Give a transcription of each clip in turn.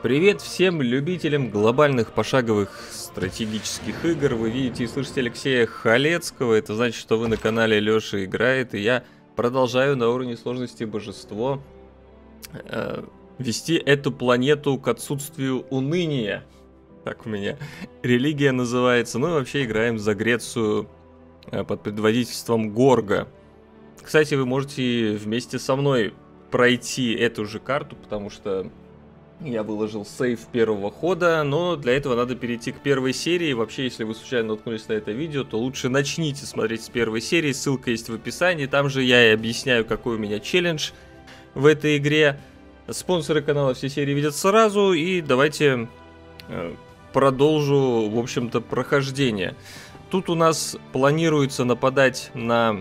Привет всем любителям глобальных пошаговых стратегических игр. Вы видите и слышите Алексея Халецкого. Это значит, что вы на канале Лёша Играет. И я продолжаю на уровне сложности Божество вести эту планету к отсутствию уныния. Так у меня религия называется. Ну и вообще играем за Грецию под предводительством Горга. Кстати, вы можете вместе со мной пройти эту же карту, потому что я выложил сейв первого хода, но для этого надо перейти к первой серии. Вообще, если вы случайно наткнулись на это видео, то лучше начните смотреть с первой серии. Ссылка есть в описании. Там же я и объясняю, какой у меня челлендж в этой игре. Спонсоры канала все серии видят сразу. И давайте продолжу, в общем-то, прохождение. Тут у нас планируется нападать на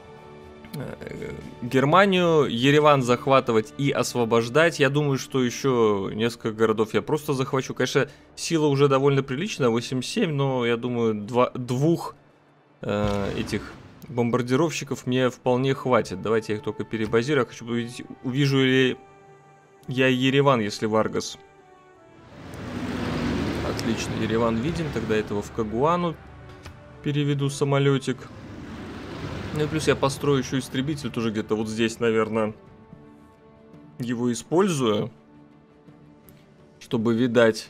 Германию, Ереван захватывать и освобождать. Я думаю, что еще несколько городов я просто захвачу. Конечно, сила уже довольно приличная, 8-7, но я думаю, двух этих бомбардировщиков мне вполне хватит. Давайте я их только перебазирую. Я хочу увидеть, увижу ли я Ереван, если Варгас. Отлично, Ереван виден. Тогда этого в Кагуану переведу самолетик. Ну и плюс я построю еще истребитель, тоже где-то вот здесь, наверное, его использую, чтобы видать,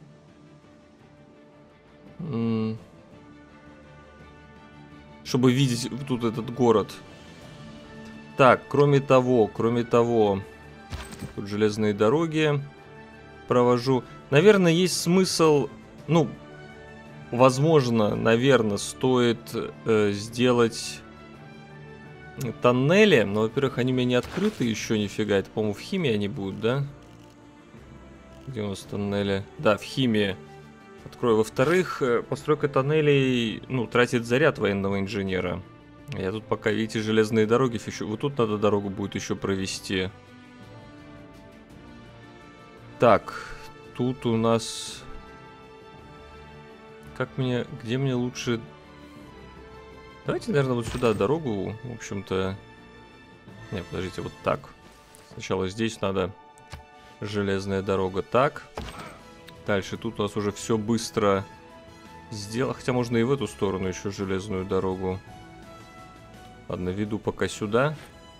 чтобы видеть тут этот город. Так, кроме того, тут железные дороги провожу. Наверное, есть смысл, ну, возможно, наверное, стоит сделать тоннели, но, во-первых, они у меня не открыты еще нифига. Это, по-моему, в химии они будут, да? Где у нас тоннели? Да, в химии. Открою. Во-вторых, постройка тоннелей, ну, тратит заряд военного инженера. Я тут пока, видите, железные дороги фищу. Вот тут надо дорогу будет еще провести. Так, тут у нас... Где мне лучше... Давайте, наверное, вот сюда дорогу, в общем-то... Не, подождите, вот так. Сначала здесь надо железная дорога. Так. Дальше тут у нас уже все быстро сделано. Хотя можно и в эту сторону еще железную дорогу. Ладно, веду пока сюда.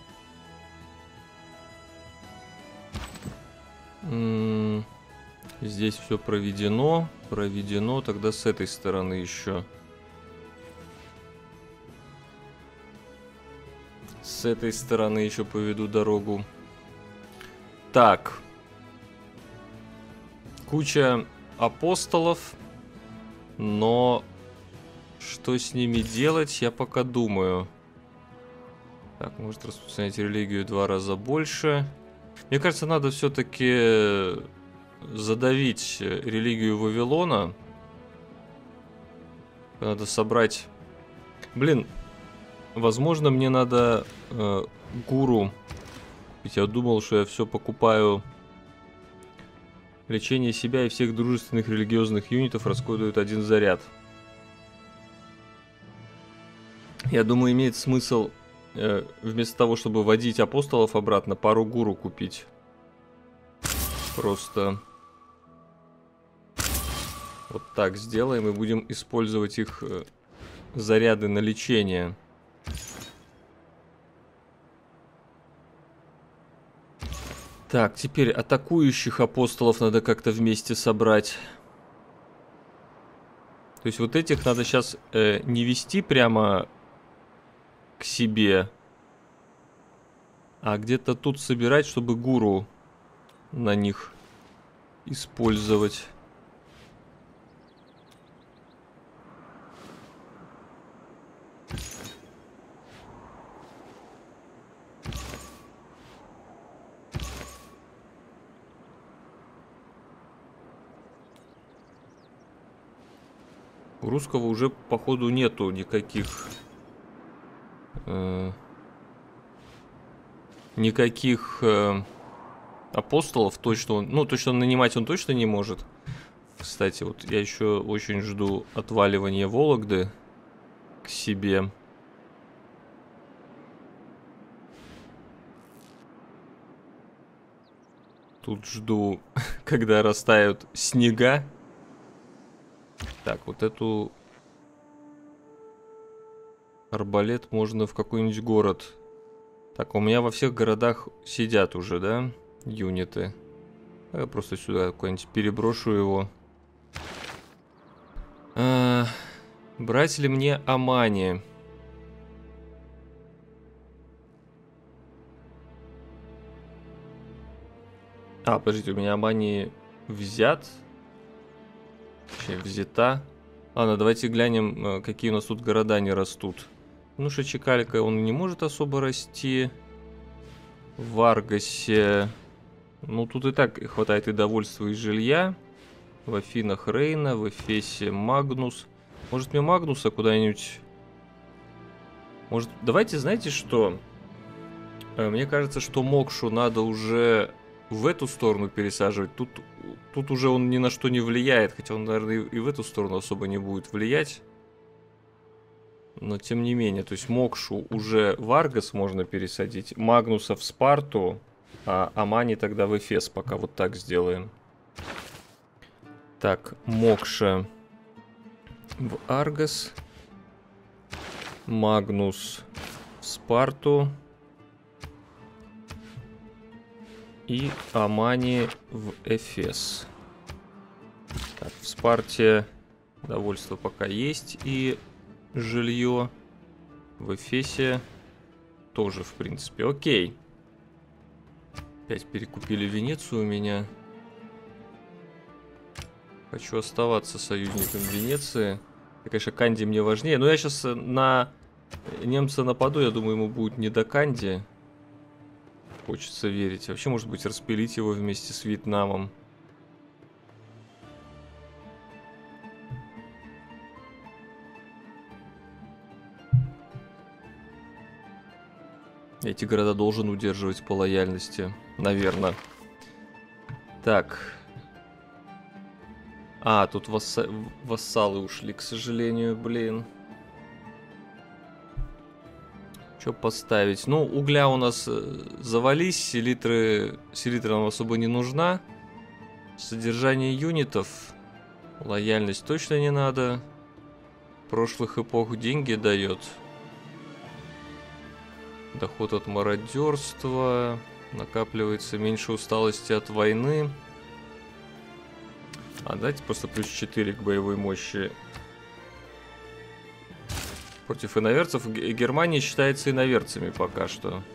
Здесь все проведено. Проведено. Тогда с этой стороны еще... С этой стороны еще поведу дорогу. Так. Куча апостолов. Но что с ними делать, я пока думаю. Так, может распространять религию 2 раза больше. Мне кажется, надо все-таки задавить религию Вавилона. Надо собрать... Блин... Возможно, мне надо гуру. Ведь я думал, что я все покупаю. Лечение себя и всех дружественных религиозных юнитов расходуют один заряд. Я думаю, имеет смысл вместо того, чтобы водить апостолов обратно, пару гуру купить. Просто вот так сделаем и будем использовать их заряды на лечение. Так, теперь атакующих апостолов надо как-то вместе собрать. То есть вот этих надо сейчас не вести прямо к себе, а где-то тут собирать, чтобы гуру на них использовать. У русского уже, походу, нету никаких... апостолов. Точно он... Ну, точно нанимать он точно не может. Кстати, вот я еще очень жду отваливания Вологды к себе. Тут жду, когда растают снега. Так, вот эту... Арбалет можно в какой-нибудь город. Так, у меня во всех городах сидят уже, да, юниты. Я просто сюда куда-нибудь переброшу его. Брать ли мне Амани? Подождите, у меня Амани взят. Точнее, взята. Ладно, давайте глянем, какие у нас тут города не растут. Ну, Шачекалика он не может особо расти. В Аргасе... Ну, тут и так хватает и довольства, и жилья. В Афинах Рейна, в Эфесе Магнус. Может, мне Магнуса куда-нибудь... Может, давайте, знаете что? Мне кажется, что Мокшу надо уже в эту сторону пересаживать. Тут уже он ни на что не влияет. Хотя он, наверное, и в эту сторону особо не будет влиять. Но тем не менее, то есть Мокшу уже в Аргас можно пересадить, Магнуса в Спарту, а Амани тогда в Эфес, пока вот так сделаем. Так, Мокша в Аргас, Магнус в Спарту и Амани в Эфес. Так, в Спарте довольство пока есть и... Жилье в Эфесе тоже, в принципе. Окей. Опять перекупили Венецию у меня. Хочу оставаться союзником Венеции. И, конечно, Канди мне важнее. Но я сейчас на немца нападу. Я думаю, ему будет не до Канди. Хочется верить. Вообще, может быть, распилить его вместе с Вьетнамом. Эти города должен удерживать по лояльности, наверное. Так. Тут вассалы ушли, к сожалению, блин. Что поставить? Ну, угля у нас завались, селитры нам особо не нужна. Содержание юнитов. Лояльность точно не надо. Прошлых эпох деньги дает. Доход от мародерства. Накапливается меньше усталости от войны. Давайте просто плюс 4 к боевой мощи. Против иноверцев. Германия считается иноверцами пока что.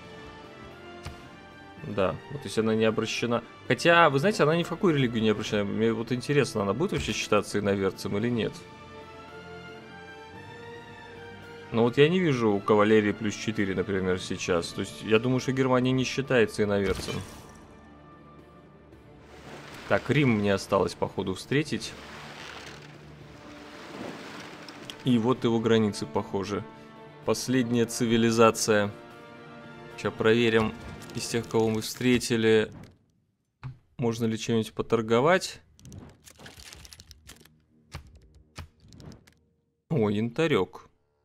Да, вот если она не обращена... Хотя, вы знаете, она ни в какую религию не обращена. Мне вот интересно, она будет вообще считаться иноверцем или нет? Но вот я не вижу у кавалерии плюс 4, например, сейчас. То есть я думаю, что Германия не считается иноверцем. Так, Рим мне осталось, походу, встретить. И вот его границы, похоже. Последняя цивилизация. Сейчас проверим из тех, кого мы встретили. Можно ли чем-нибудь поторговать? О, янтарек.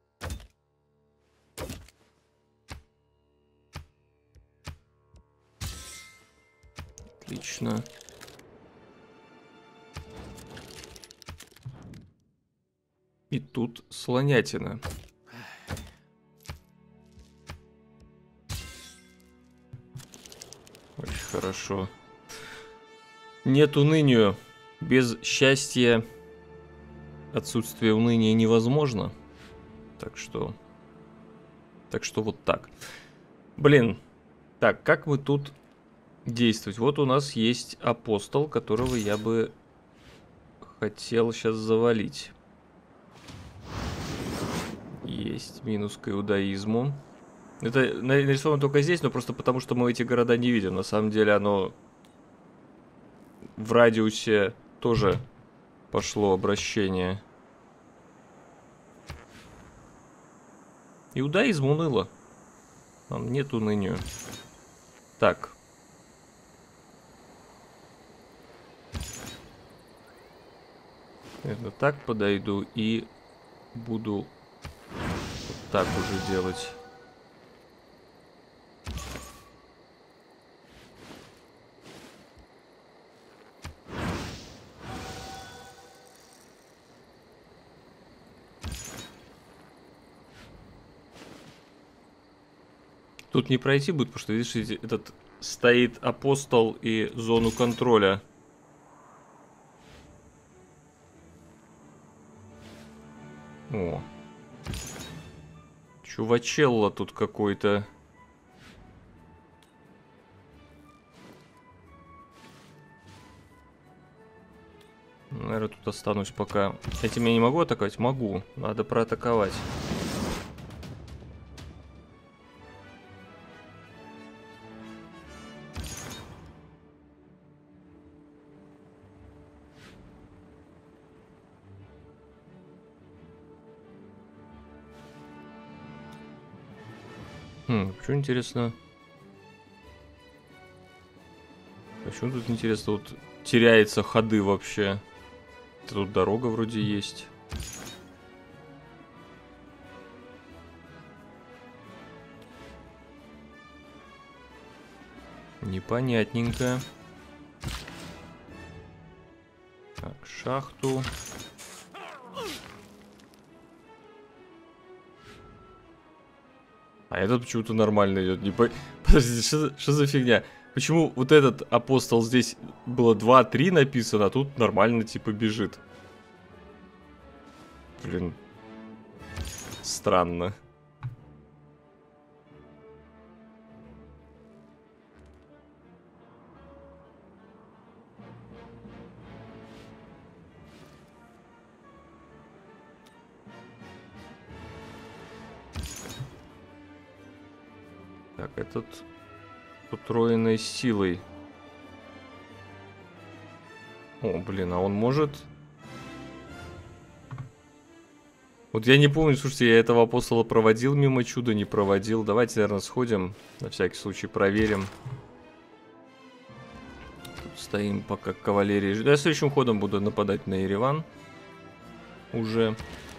Отлично. И тут слонятина. Очень хорошо. Нет унынию. Без счастья отсутствие уныния невозможно. Так что вот так. Блин. Так, как мы тут действовать? Вот у нас есть апостол, которого я бы хотел сейчас завалить. Есть минус к иудаизму. Это нарисовано только здесь, но просто потому, что мы эти города не видим. На самом деле оно в радиусе тоже пошло обращение. Иудаизм уныло. Нам нет унынию. Так. Наверное, так подойду и буду вот так уже делать. Тут не пройти будет, потому что, видишь, этот стоит апостол и зону контроля. О. Чувачелло тут какой-то. Наверное, тут останусь пока. Этим я не могу атаковать? Могу. Надо проатаковать. Что интересно? Почему тут интересно, вот теряется ходы вообще? Тут дорога вроде есть. Непонятненько. Так, шахту. А этот почему-то нормально идет. Подождите, что за фигня? Почему вот этот апостол здесь было 2-3 написано, а тут нормально типа бежит? Блин. Странно. Так, этот утроенной силой. О, блин, а он может... Вот я не помню, слушайте, я этого апостола проводил мимо чуда, не проводил. Давайте, наверное, сходим, на всякий случай проверим. Тут стоим пока кавалерия. Я следующим ходом буду нападать на Ереван. Уже.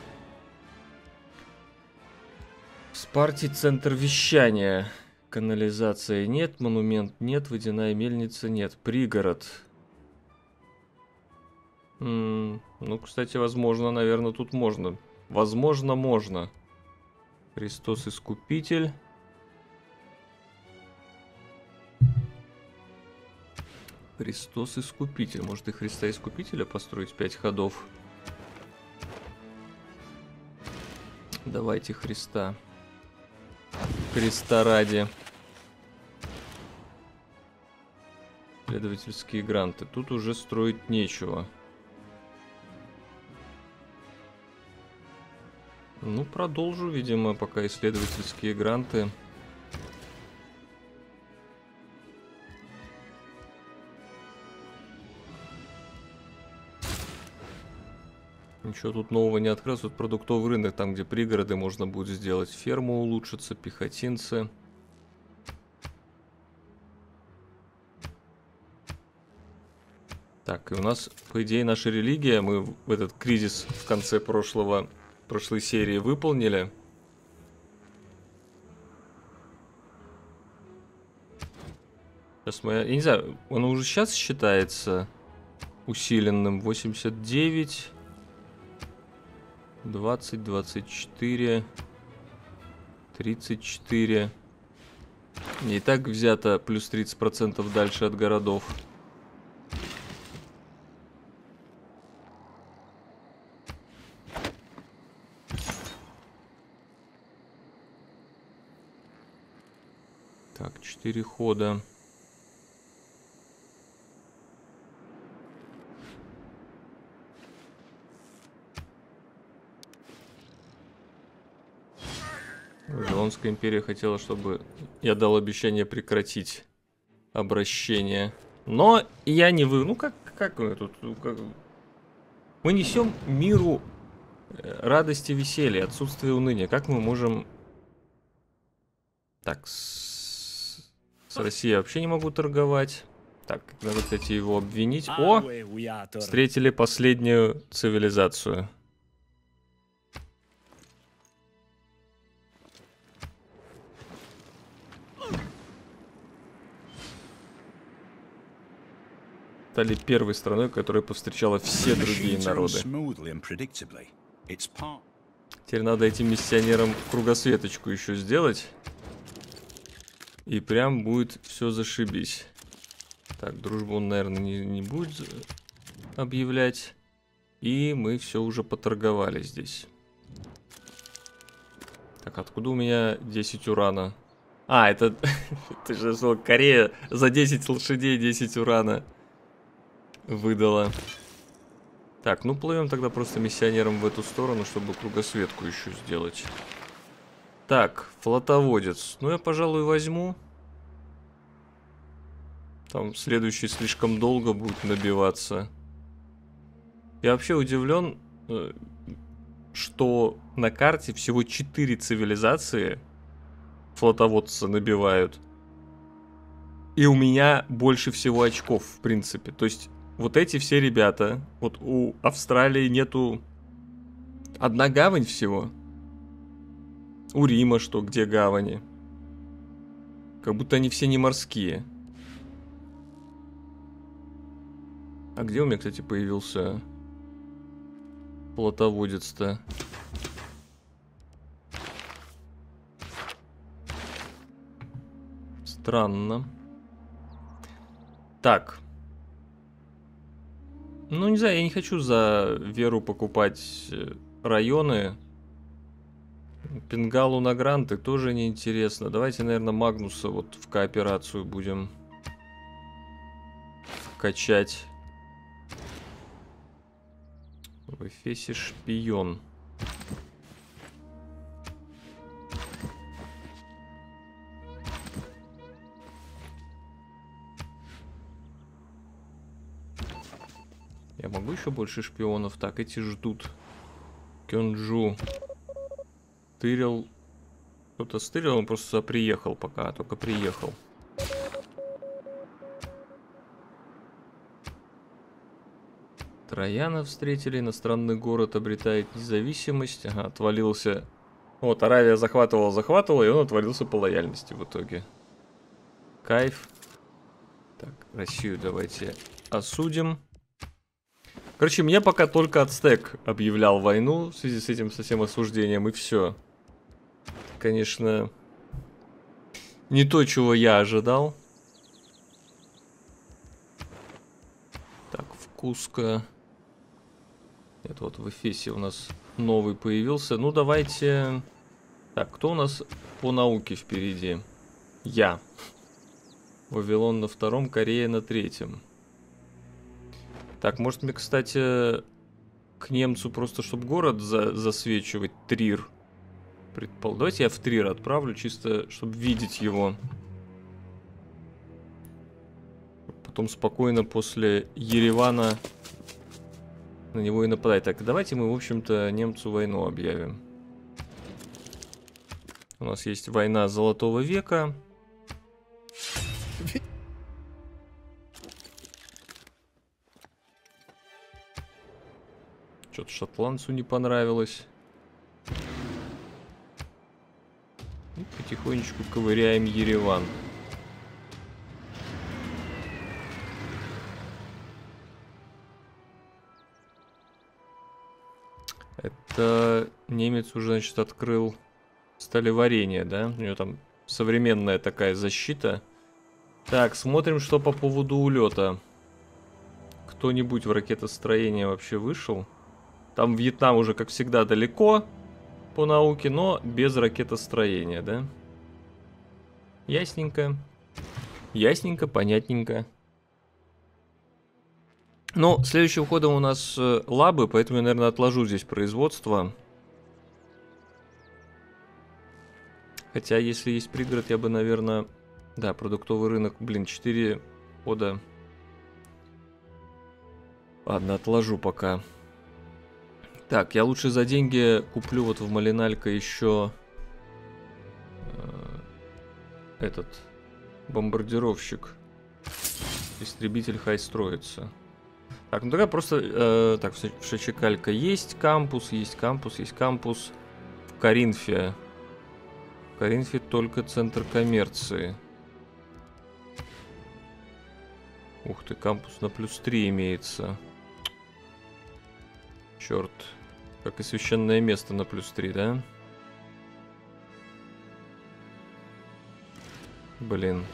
В Спарте центр вещания. Канализация нет, монумент нет, водяная мельница нет. Пригород. Ну, кстати, возможно, наверное, тут можно. Возможно, можно. Христос Искупитель. Христос Искупитель. Может и Христа Искупителя построить 5 ходов? Давайте Христа. Христа ради. Следовательские гранты. Тут уже строить нечего. Ну, продолжу, видимо, пока исследовательские гранты. Ничего тут нового не открылось. Тут продуктовый рынок, там, где пригороды, можно будет сделать ферму, улучшиться, пехотинцы. Так, и у нас, по идее, наша религия, мы в этот кризис в конце прошлой серии выполнили. Сейчас моя... Я не знаю, он уже сейчас считается усиленным. 89, 20, 24, 34. И так взято плюс 30% дальше от городов. Так, 4 хода. Вавилонская империя хотела, чтобы я дал обещание прекратить обращение. Но я не вы... Ну как мы тут... Мы несем миру радости, веселья, отсутствие уныния. Как мы можем... Так, с Россией я вообще не могу торговать. Так, надо, кстати, его обвинить. О! Встретили последнюю цивилизацию. Стали первой страной, которая повстречала все другие народы. Теперь надо этим миссионерам кругосветочку еще сделать. И прям будет все зашибись. Так, дружбу он, наверное, не будет объявлять. И мы все уже поторговали здесь. Так, откуда у меня 10 урана? А, это... Ты же сказал, Корея за 10 лошадей 10 урана выдала. Так, ну плывем тогда просто миссионером в эту сторону, чтобы кругосветку еще сделать. Так, флотоводец. Ну, я, пожалуй, возьму. Там следующий слишком долго будет набиваться. Я вообще удивлен, что на карте всего 4 цивилизации флотоводца набивают. И у меня больше всего очков, в принципе. То есть, вот эти все ребята, вот у Австралии нету... Одна гавань всего. У Рима что, где гавани? Как будто они все не морские. А где у меня, кстати, появился флотоводец-то? Странно. Так. Ну, не знаю, я не хочу за веру покупать районы. Пингалу на гранты тоже неинтересно. Давайте, наверное, Магнуса вот в кооперацию будем качать. В Эфесе шпион. Я могу еще больше шпионов? Так, эти ждут. Кёнджу. Тырил. Кто-то стырил, он просто приехал пока, только приехал. Трояна встретили, иностранный город обретает независимость. Ага, отвалился. Вот, Аравия захватывала, и он отвалился по лояльности в итоге. Кайф. Так, Россию давайте осудим. Короче, мне пока только Ацтек объявлял войну в связи с этим совсем осуждением, и все. Конечно, не то, чего я ожидал. Так, в Куско. Это вот в Эфесе у нас новый появился. Ну, давайте... Так, кто у нас по науке впереди? Я. Вавилон на 2-м, Корея на 3-м. Так, может мне, кстати, к немцу просто, чтобы город засвечивать, Трир. Давайте я в Трир отправлю, чисто, чтобы видеть его. Потом спокойно после Еревана на него и нападать. Так, давайте мы, в общем-то, немцу войну объявим. У нас есть война Золотого века. Что-то шотландцу не понравилось. И потихонечку ковыряем Ереван. Это немец уже, значит, открыл сталеварение, да? У него там современная такая защита. Так, смотрим, что по поводу улета. Кто-нибудь в ракетостроение вообще вышел? Там Вьетнам уже, как всегда, далеко по науке, но без ракетостроения, да? Ясненько. Ясненько, понятненько. Ну, следующим ходом у нас лабы, поэтому я, наверное, отложу здесь производство. Хотя, если есть пригород, я бы, наверное... Да, продуктовый рынок, блин, 4 хода. Ладно, отложу пока. Так, я лучше за деньги куплю вот в Малиналько еще этот бомбардировщик. Истребитель хай строится. Так, ну тогда просто... так, в Шачекалько есть кампус, есть кампус, есть кампус. В Коринфе. В Коринфе только центр коммерции. Ух ты, кампус на +3 имеется. Черт. Как и священное место на +3, да? Блин.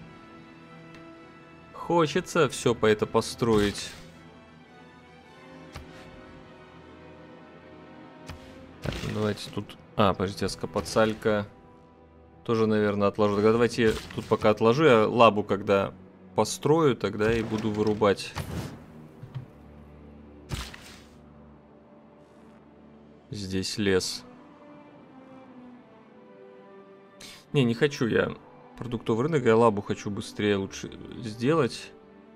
Хочется все по это построить. Так, ну давайте тут... А, подождите, скопоцалька тоже, наверное, отложу. Тогда давайте тут пока отложу. Я лабу, когда построю, тогда и буду вырубать. Здесь лес. Не хочу я продуктовый рынок. Я лабу хочу быстрее лучше сделать.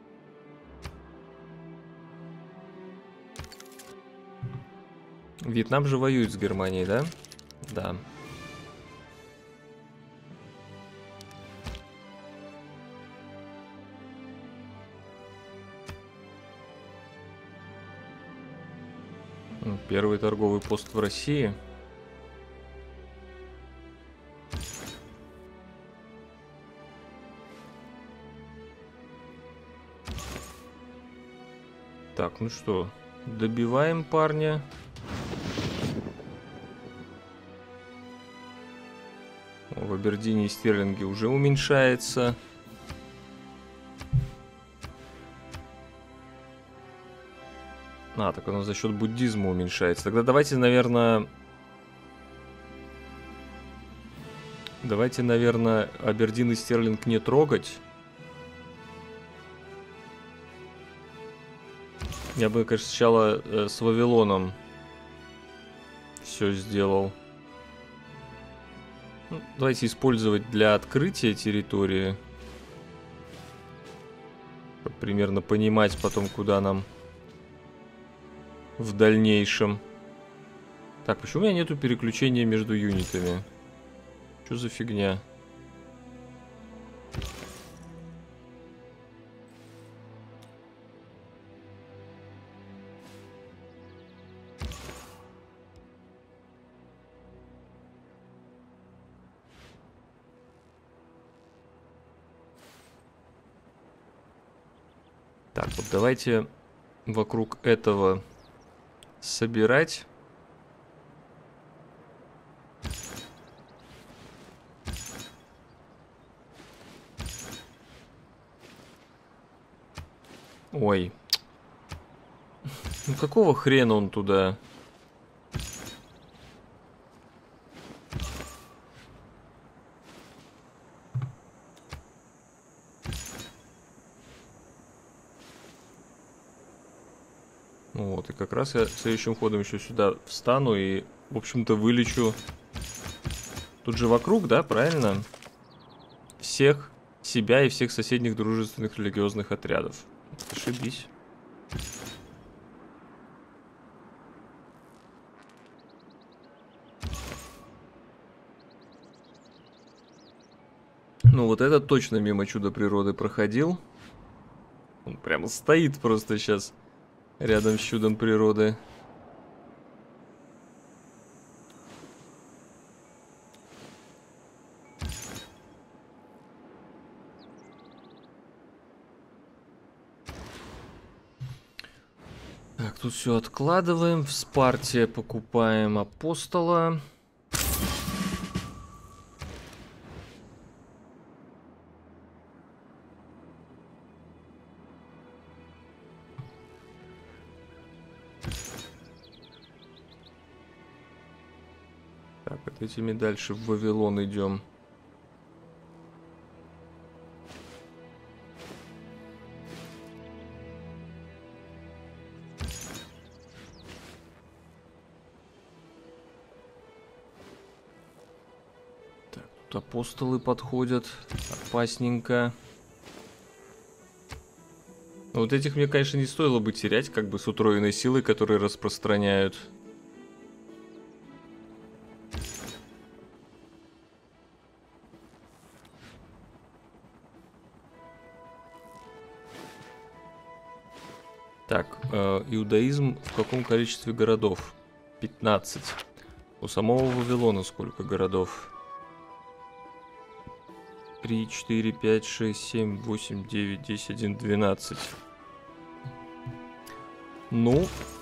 Вьетнам же воюет с Германией, да? Да. Первый торговый пост в России. Так, ну что, добиваем парня. В Абердине и Стерлинге уже уменьшается. А, так оно за счет буддизма уменьшается. Тогда давайте, наверное... Абердин и Стерлинг не трогать. Я бы, конечно, сначала с Вавилоном все сделал. Ну, давайте использовать для открытия территории. Чтобы примерно понимать потом, куда нам в дальнейшем. Так, почему у меня нету переключения между юнитами? Что за фигня? Так, вот давайте вокруг этого собирать. Ой. Ну какого хрена он туда? Вот, и как раз я следующим ходом еще сюда встану и, в общем-то, вылечу. Тут же вокруг, да, правильно? Всех себя и всех соседних дружественных религиозных отрядов. Ошибись. Ну вот этот точно мимо чуда природы проходил. Он прямо стоит просто сейчас рядом с чудом природы. Так, тут все откладываем. В Спарте покупаем апостола. Так, вот этими дальше в Вавилон идем. Так, тут апостолы подходят. Опасненько. Но вот этих мне, конечно, не стоило бы терять, как бы с утроенной силой, которые распространяют. Так, иудаизм в каком количестве городов? 15. У самого Вавилона сколько городов? 3, 4, 5, 6, 7, 8, 9, 10, 11, 12. Ну,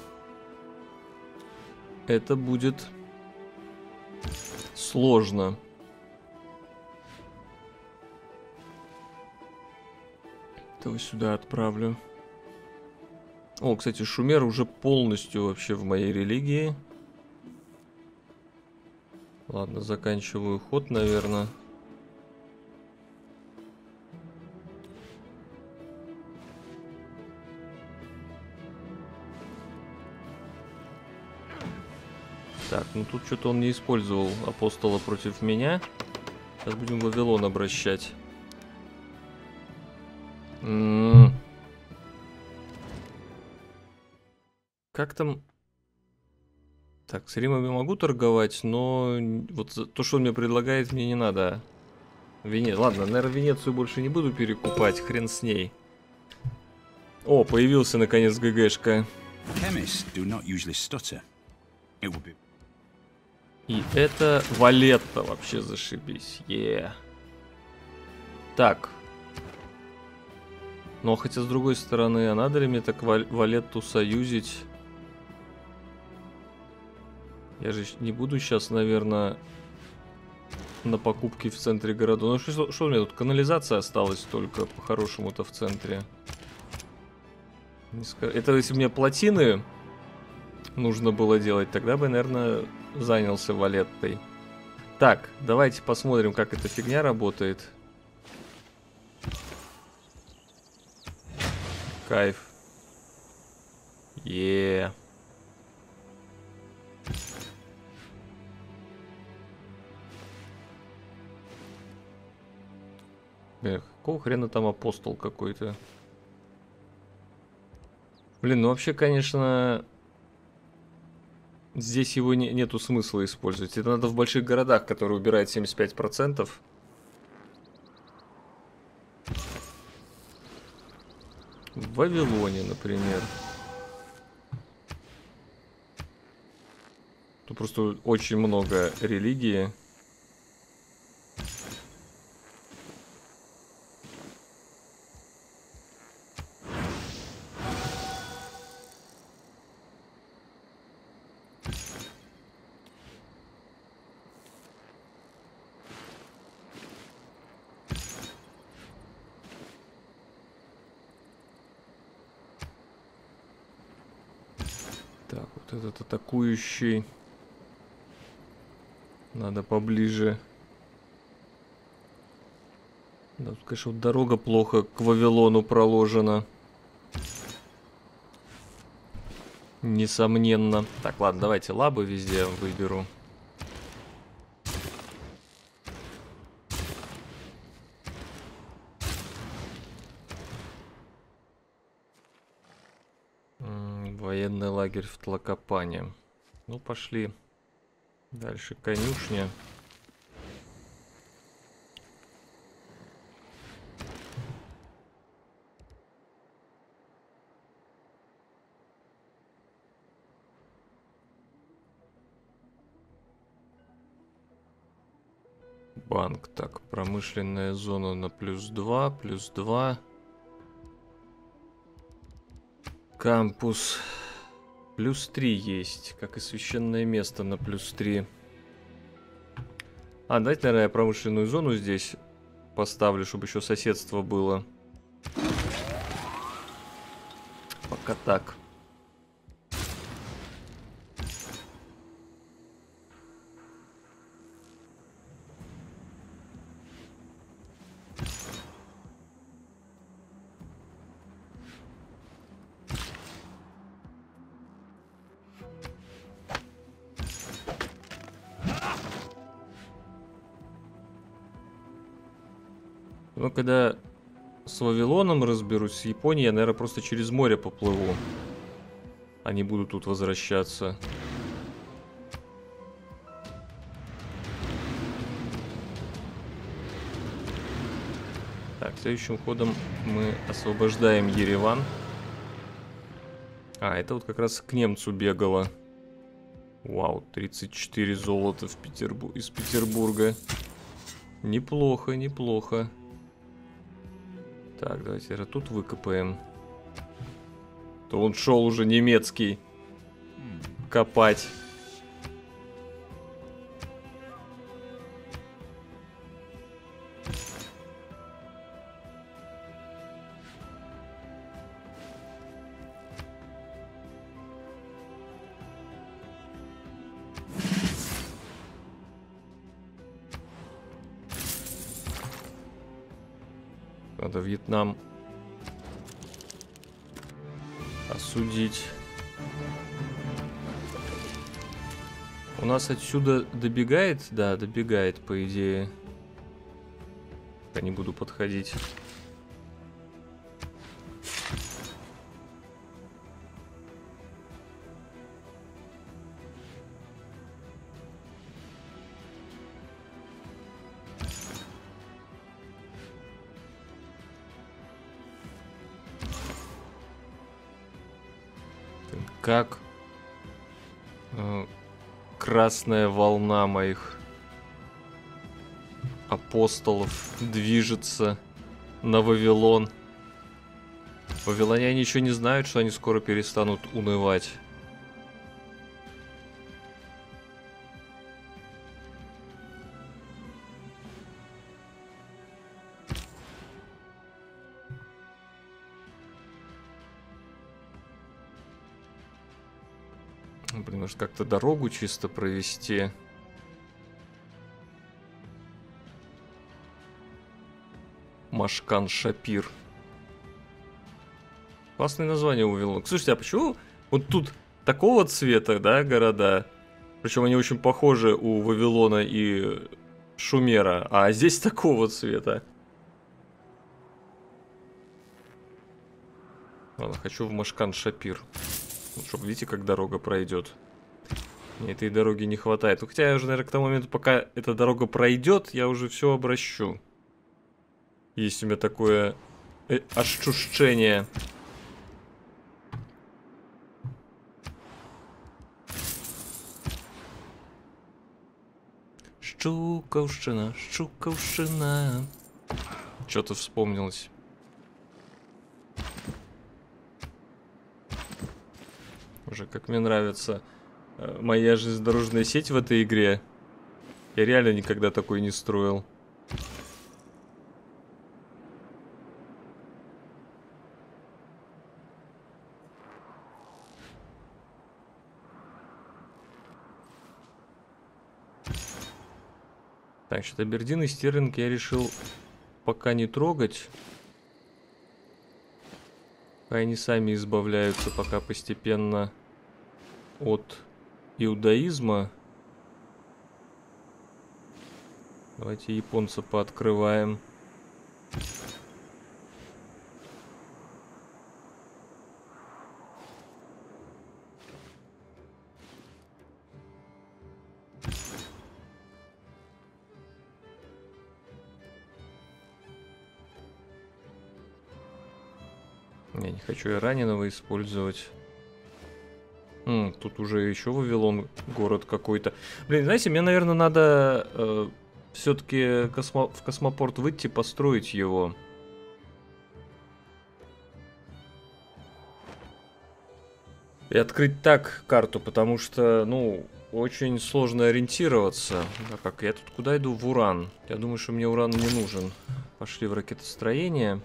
это будет сложно. этого сюда отправлю. О, кстати, Шумер уже полностью вообще в моей религии. Ладно, заканчиваю ход, наверное. Так, ну тут что-то он не использовал апостола против меня. Сейчас будем Вавилон обращать. Как там... Так, с Римом я могу торговать, но вот то, что он мне предлагает, мне не надо. Ладно, наверное, Венецию больше не буду перекупать, хрен с ней. О, появился наконец ГГшка. И это Валетта вообще зашибись. Так. Но хотя с другой стороны, а надо ли мне так Валетту союзить? Я же не буду сейчас, наверное, на покупки в центре города. Ну что у меня тут? Канализация осталась только по-хорошему-то в центре. Это если мне плотины нужно было делать, тогда бы, наверное, занялся Валеттой. Так, давайте посмотрим, как эта фигня работает. Кайф. Эх, какого хрена там апостол какой-то? Блин, ну вообще, конечно, здесь его нету смысла использовать. Это надо в больших городах, которые убирают 75%. В Вавилоне, например. Тут просто очень много религии. Так, вот этот атакующий. Надо поближе. Да, тут, конечно, вот дорога плохо к Вавилону проложена. Несомненно. Так, ладно, давайте лабы везде выберу. Военный лагерь в Тлакопане. Ну, пошли. Дальше конюшня. Банк. Так, промышленная зона на +2, +2. Кампус. +3 есть, как и священное место на +3. А, давайте, наверное, я промышленную зону здесь поставлю, чтобы еще соседство было. Пока так. Ну, когда с Вавилоном разберусь, с Японией, я, наверное, просто через море поплыву. Они будут тут возвращаться. Так, следующим ходом мы освобождаем Ереван. А, это вот как раз к немцу бегало. Вау, 34 золота из Петербурга. Неплохо, неплохо. Так, давайте тут выкопаем. То он шел уже немецкий копать. Надо Вьетнам осудить. У нас отсюда добегает? Да, добегает, по идее. Я не буду подходить. Как красная волна моих апостолов движется на Вавилон. Вавилоняне еще не знают, что они скоро перестанут унывать. Блин, может как-то дорогу чисто провести. Машкан-Шапир. Классное название у Вавилона. Слушайте, а почему вот тут такого цвета, да, города? Причем они очень похожи у Вавилона и Шумера, а здесь такого цвета. Ладно, хочу в Машкан-Шапир. Чтобы, видите, как дорога пройдет. Мне этой дороги не хватает. Ну, хотя я уже, наверное, к тому моменту, пока эта дорога пройдет, я уже все обращу. Есть у меня такое ощущение. Щукавщина, Щукавщина. Что-то вспомнилось. Уже как мне нравится моя железнодорожная сеть в этой игре. Я реально никогда такой не строил. Так, что-то Абердин и Стерлинг я решил пока не трогать. Они сами избавляются пока постепенно от иудаизма. Давайте японца пооткрываем. Я не хочу Иранинова использовать. Тут уже еще Вавилон, город какой-то. Блин, знаете, мне, наверное, надо все-таки в космопорт выйти, построить его. И открыть так карту, потому что, ну, очень сложно ориентироваться. А как, я тут куда иду? В Уран. Я думаю, что мне Уран не нужен. Пошли в ракетостроение.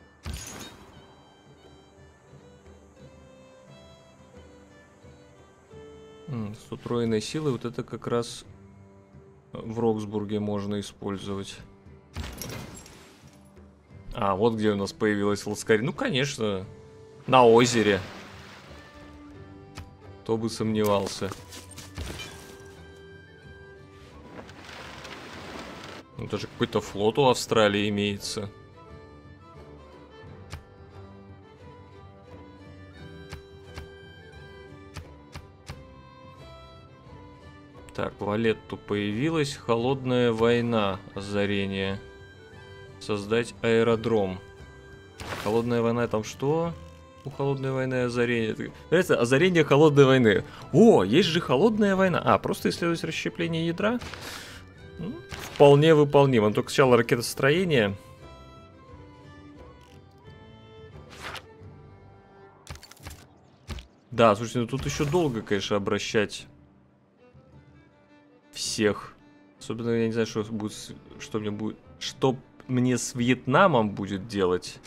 С утроенной силой вот это как раз в Роксбурге можно использовать. А, вот где у нас появилась Ласкари. Ну, конечно, на озере. Кто бы сомневался. Ну, даже какой-то флот у Австралии имеется. Так, Валетту появилась. Холодная война. Озарение. Создать аэродром. Холодная война там что? У холодной войны озарение. Это озарение холодной войны. О, есть же холодная война. А, просто исследовать расщепление ядра? Вполне выполнимо. Но только сначала ракетостроение. Да, слушайте, ну тут еще долго, конечно, обращать всех. Особенно я не знаю, что будет, что мне с Вьетнамом будет делать.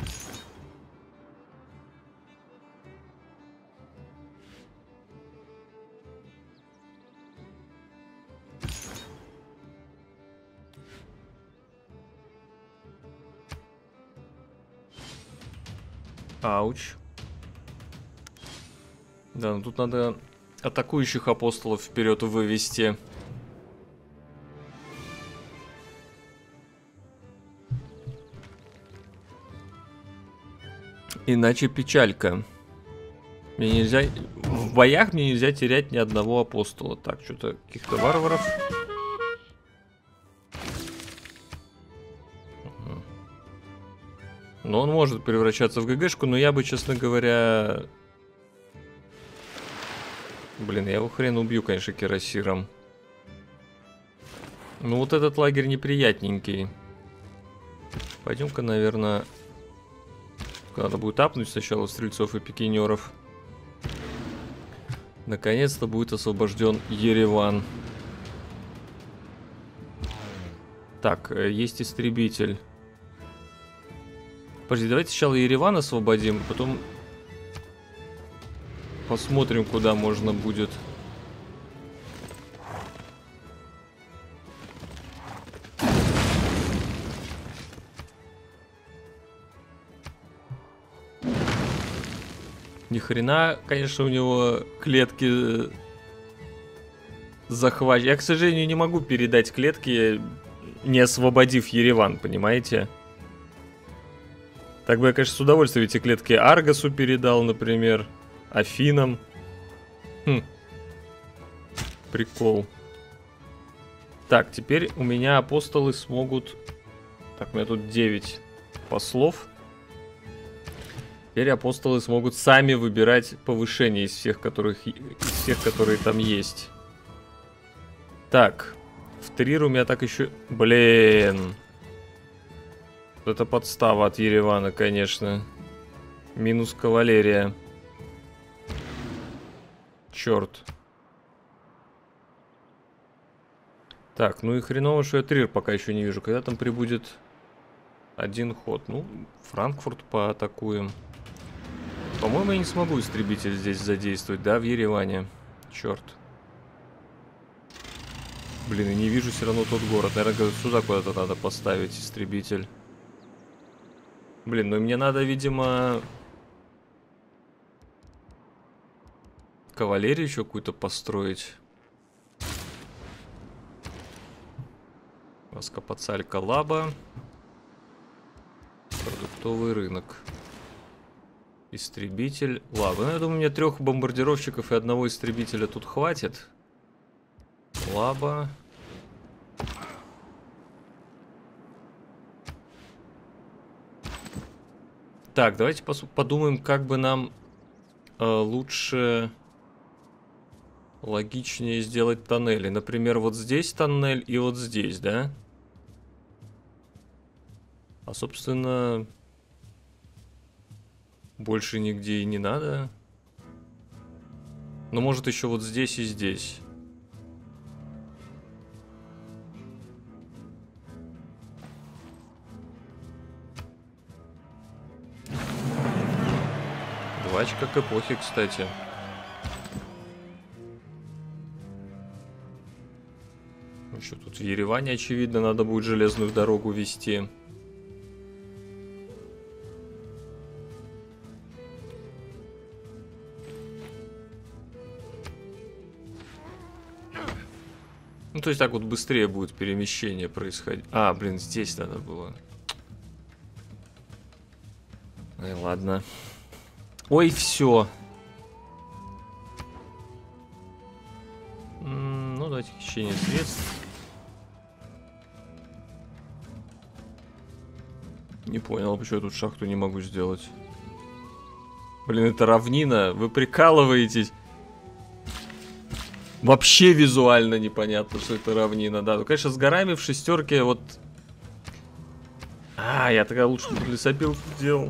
Ауч. Да, ну тут надо атакующих апостолов вперед вывести. Иначе печалька. Мне нельзя... В боях мне нельзя терять ни одного апостола. Так, что-то каких-то варваров. Но он может превращаться в ГГшку, но я бы, честно говоря... Блин, я его хрен убью, конечно, кирасиром. Ну вот этот лагерь неприятненький. Пойдем-ка, наверное... Надо будет апнуть сначала стрельцов и пикинеров. Наконец-то будет освобожден Ереван. Так, есть истребитель. Подожди, давайте сначала Ереван освободим, потом посмотрим, куда можно будет. Ни хрена, конечно, у него клетки захвачены. Я, к сожалению, не могу передать клетки, не освободив Ереван, понимаете? Так бы я, конечно, с удовольствием эти клетки Аргосу передал, например, Афинам. Прикол. Так, теперь у меня апостолы смогут... Так, у меня тут 9 послов. Теперь апостолы смогут сами выбирать повышение из всех, которые там есть. Так, в Трир у меня так еще... Блин. Это подстава от Еревана, конечно. Минус кавалерия. Черт. Так, ну и хреново, что я Трир пока еще не вижу. Когда там прибудет один ход? Ну, Франкфурт поатакуем. По-моему, я не смогу истребитель здесь задействовать, да, в Ереване. Черт. Блин, и не вижу все равно тот город. Наверное, сюда куда-то надо поставить истребитель. Блин, ну мне надо, видимо... Кавалерию еще какую-то построить. Воскопацалька Лаба. Продуктовый рынок. Истребитель Лаба. Ну, я думаю, мне 3 бомбардировщиков и 1 истребителя тут хватит. Лаба. Так, давайте подумаем, как бы нам лучше, логичнее сделать тоннели. Например, вот здесь тоннель и вот здесь, да? А, собственно, больше нигде и не надо. Но может еще вот здесь и здесь. Двач как эпохи, кстати. Ну что, тут в Ереване, очевидно, надо будет железную дорогу вести. Ну, то есть так вот быстрее будет перемещение происходить. А, блин, здесь надо было. Ай, ладно. Ой, все. Ну, давайте хищение средств. Не понял, почему я тут шахту не могу сделать. Блин, это равнина. Вы прикалываетесь. Вообще визуально непонятно, что это равнина. Да, ну, конечно, с горами в шестерке вот... А, я тогда лучше лесопилку делал.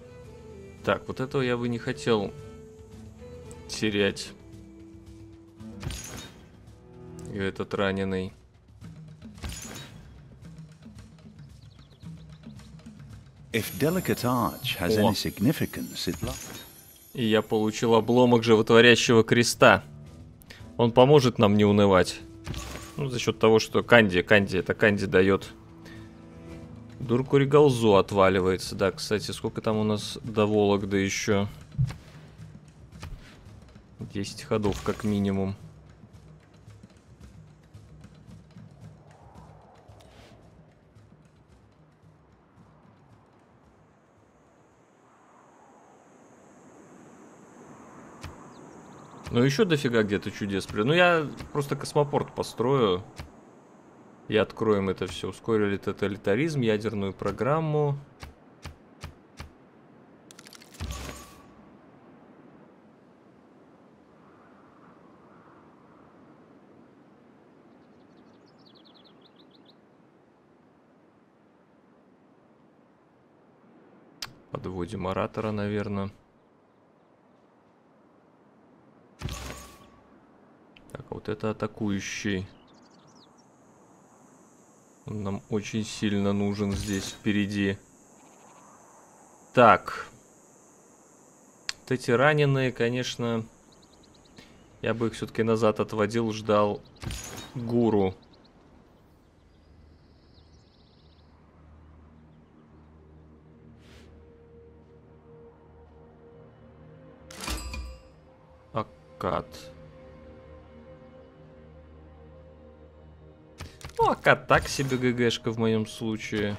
Так, вот этого я бы не хотел терять. этот раненый. If delicate arch has any significance, it... И я получил обломок животворящего креста. Он поможет нам не унывать. Ну, за счет того, что Канди дает. Дуркуригалзу отваливается. Да, кстати, сколько там у нас до Вологды еще? 10 ходов как минимум. Ну, еще дофига где-то чудес. Ну, я просто космопорт построю. И откроем это все. Ускорили тоталитаризм, ядерную программу. Подводим оратора, наверное. Так, а вот это атакующий. Он нам очень сильно нужен здесь впереди. Так. Вот эти раненые, конечно, я бы их все-таки назад отводил, ждал гуру. Аккад. Ну, Аккад так себе ГГшка в моем случае.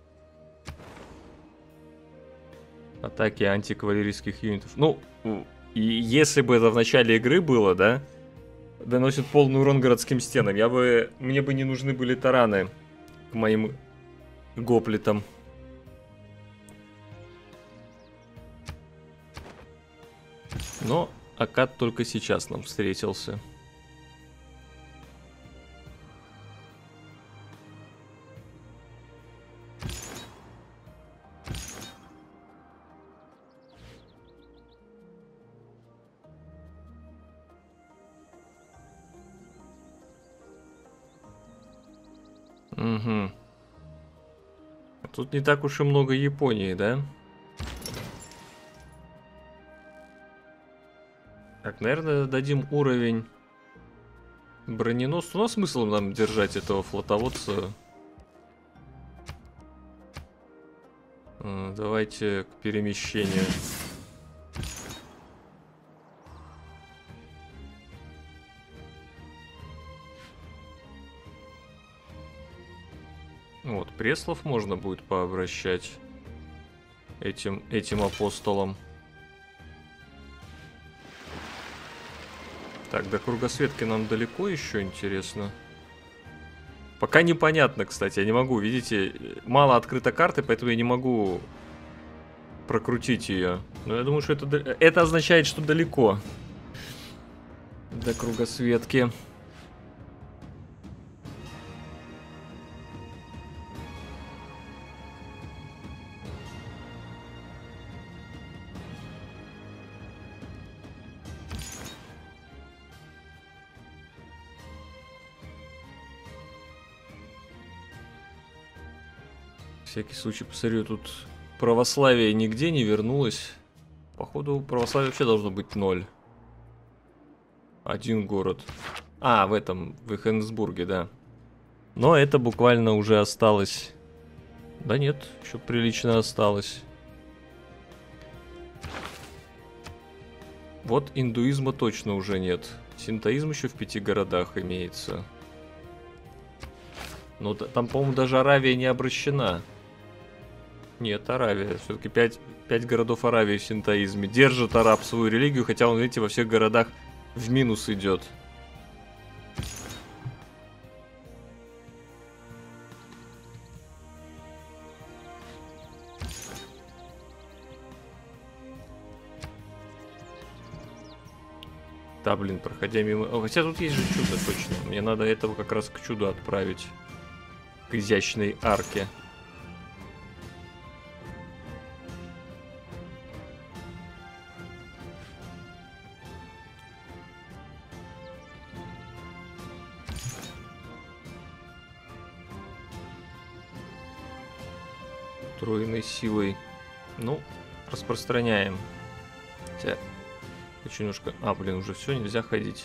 Атаки антикавалерийских юнитов. Ну, и если бы это в начале игры было, да? Доносит полный урон городским стенам. Мне бы не нужны были тараны к моим гоплитам. Но Аккад только сейчас нам встретился. Угу. Тут не так уж и много Японии, да? Так, наверное, дадим уровень броненосцу. Ну, а смысл нам держать этого флотоводца? Давайте к перемещению. Вот, Преслов можно будет пообращать этим апостолам. Так, до кругосветки нам далеко еще, интересно. Пока непонятно, кстати, я не могу, видите, мало открыта карты, поэтому я не могу прокрутить ее. Но я думаю, что это означает, что далеко до кругосветки. Всякий случай посмотрю, тут православие нигде не вернулось. Походу, православие вообще должно быть 0. Один город. А, в Эхенсбурге, да. Но это буквально уже осталось. Да нет, еще прилично осталось. Вот индуизма точно уже нет. Синтоизм еще в 5 городах имеется. Но там, по-моему, даже Аравия не обращена. Нет, Аравия. Все-таки 5 городов Аравии в синтоизме. Держит араб свою религию, хотя он, видите, во всех городах в минус идет. Да, блин, проходя мимо... О, хотя тут есть же чудо, точно. Мне надо этого как раз к чуду отправить. К изящной арке. утроенной силой. Ну, распространяем. Хотя, хочу немножко... А, блин, уже все, нельзя ходить.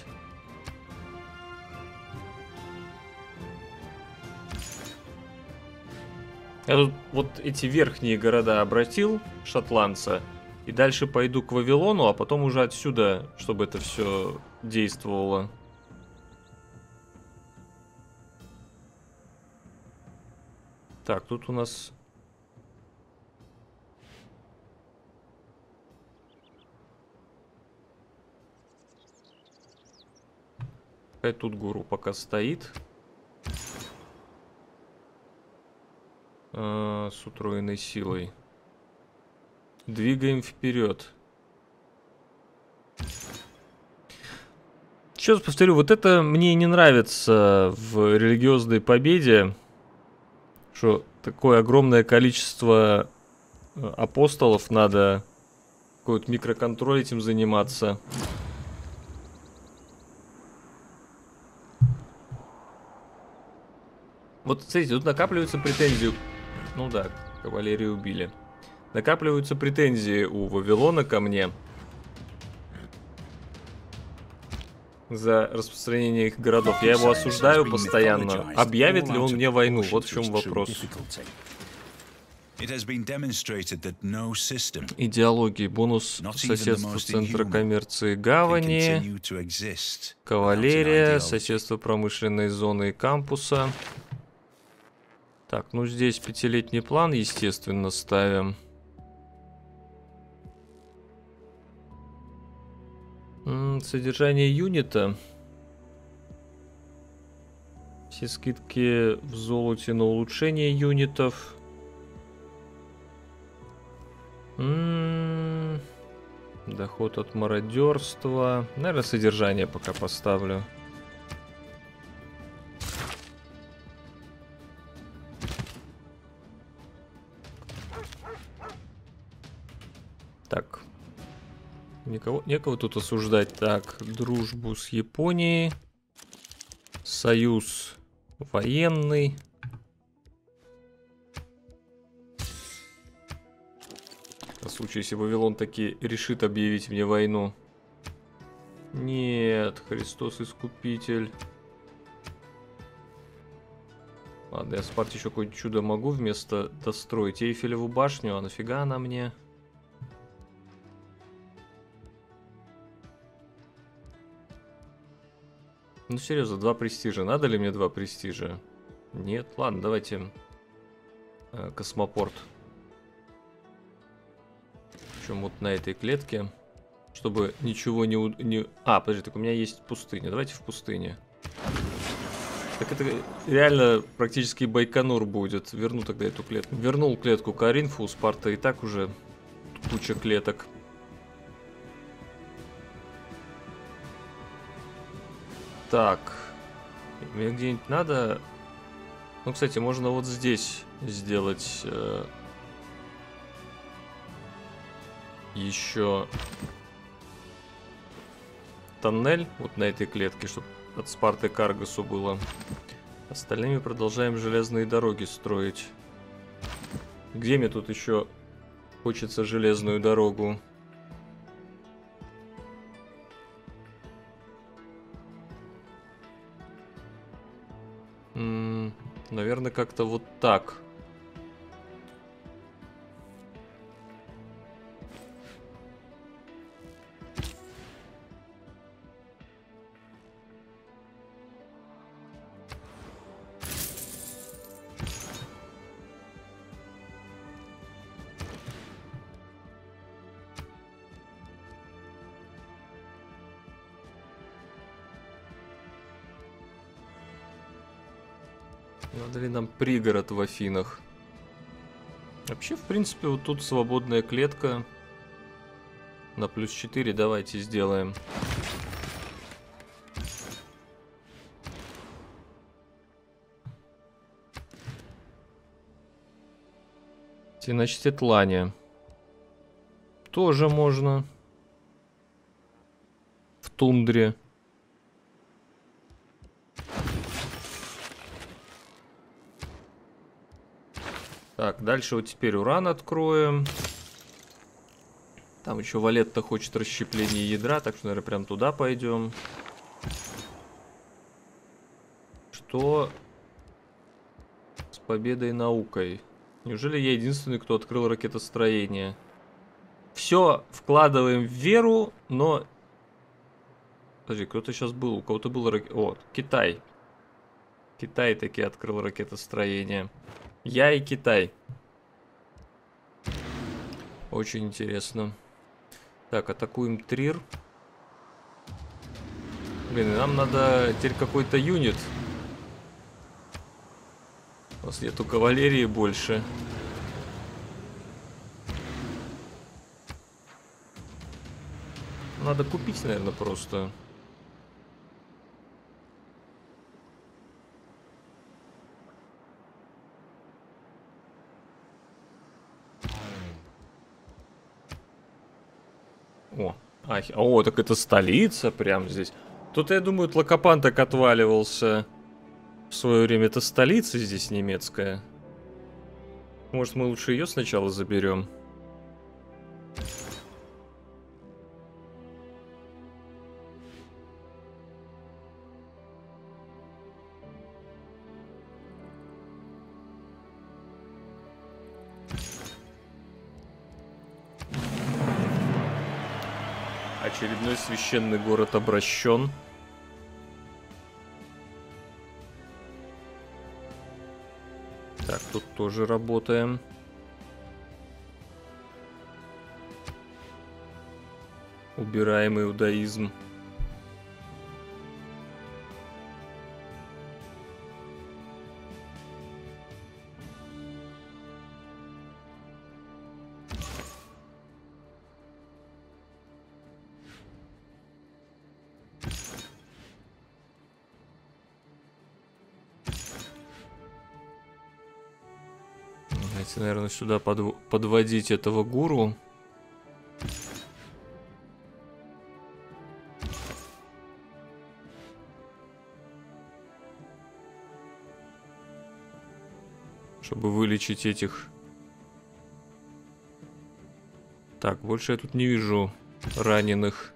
Я тут вот эти верхние города обратил, шотландца, и дальше пойду к Вавилону, а потом уже отсюда, чтобы это все действовало. Так, тут у нас... Пускай тут гуру пока стоит. С утроенной силой. Двигаем вперед. Еще раз повторю, вот это мне не нравится в религиозной победе, что такое огромное количество апостолов, надо какой-то микроконтроль этим заниматься. Вот, смотрите, тут накапливаются претензии. Ну да, кавалерию убили. Накапливаются претензии у Вавилона ко мне за распространение их городов. Я его осуждаю постоянно. Объявит ли он мне войну? Вот в чем вопрос. Идеологии. Бонус соседства центра коммерции гавани. Кавалерия. Соседство промышленной зоны и кампуса. Так, ну здесь 5-летний план, естественно, ставим. Содержание юнита. Все скидки в золоте на улучшение юнитов. Доход от мародерства. Наверное, содержание пока поставлю. Так. Некого тут осуждать. Так, дружбу с Японией. Союз военный. В случае, если Вавилон таки решит объявить мне войну. Нет, Христос Искупитель. Ладно, я в Спарте еще какое-нибудь чудо могу вместо достроить. Эйфелеву башню, а нафига она мне? Ну серьезно, 2 престижа. Надо ли мне 2 престижа? Нет. Ладно, давайте космопорт. Причем вот на этой клетке. Чтобы ничего не... А, подожди, так у меня есть пустыня. Давайте в пустыне. Так это реально практически Байконур будет. Верну тогда эту клетку. Вернул клетку Коринфу. У Спарта и так уже куча клеток. Так, мне где-нибудь надо... Ну, кстати, можно вот здесь сделать еще тоннель вот на этой клетке, чтобы от Спарты к Аргосу было. Остальными продолжаем железные дороги строить. Где мне тут еще хочется железную дорогу? Наверное, как-то вот так. Надо ли нам пригород в Афинах? Вообще, в принципе, вот тут свободная клетка. На +4 давайте сделаем. Теночтитлане. Тоже можно. В тундре. Так, дальше вот теперь уран откроем. Там еще Валетта хочет расщепление ядра, так что, наверное, прям туда пойдем. Что с победой наукой? Неужели я единственный, кто открыл ракетостроение? Все вкладываем в веру, но... Подожди, кто-то сейчас был, у кого-то был О, Китай. Китай таки открыл ракетостроение. Я и Китай. Очень интересно. Так, атакуем Трир. Блин, и нам надо теперь какой-то юнит. У нас нету кавалерии больше. Надо купить, наверное, просто. О, так это столица прям здесь. Тут, я думаю, Тлакопан так отваливался в свое время. Это столица здесь немецкая. Может, мы лучше ее сначала заберем? Очередной священный город обращен. Так, тут тоже работаем. Убираем иудаизм. Давайте, наверное, сюда подводить этого гуру. Чтобы вылечить этих. Так, больше я тут не вижу раненых.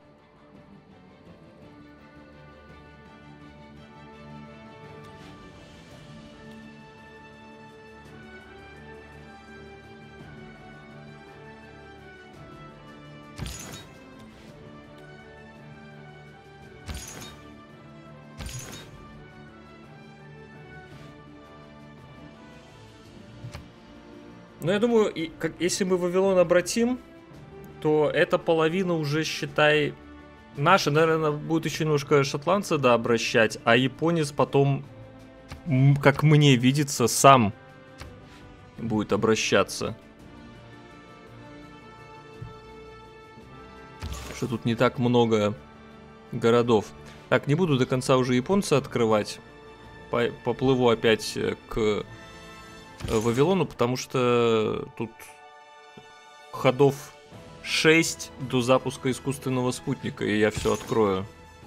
Ну, я думаю, если мы Вавилон обратим, то эта половина уже, считай, наша. Наверное, будет еще немножко шотландца, да, обращать, а японец потом, как мне видится, сам будет обращаться. Что тут не так много городов. Так, не буду до конца уже японца открывать. Поплыву опять к Вавилону, потому что тут ходов 6 до запуска искусственного спутника, и я все открою.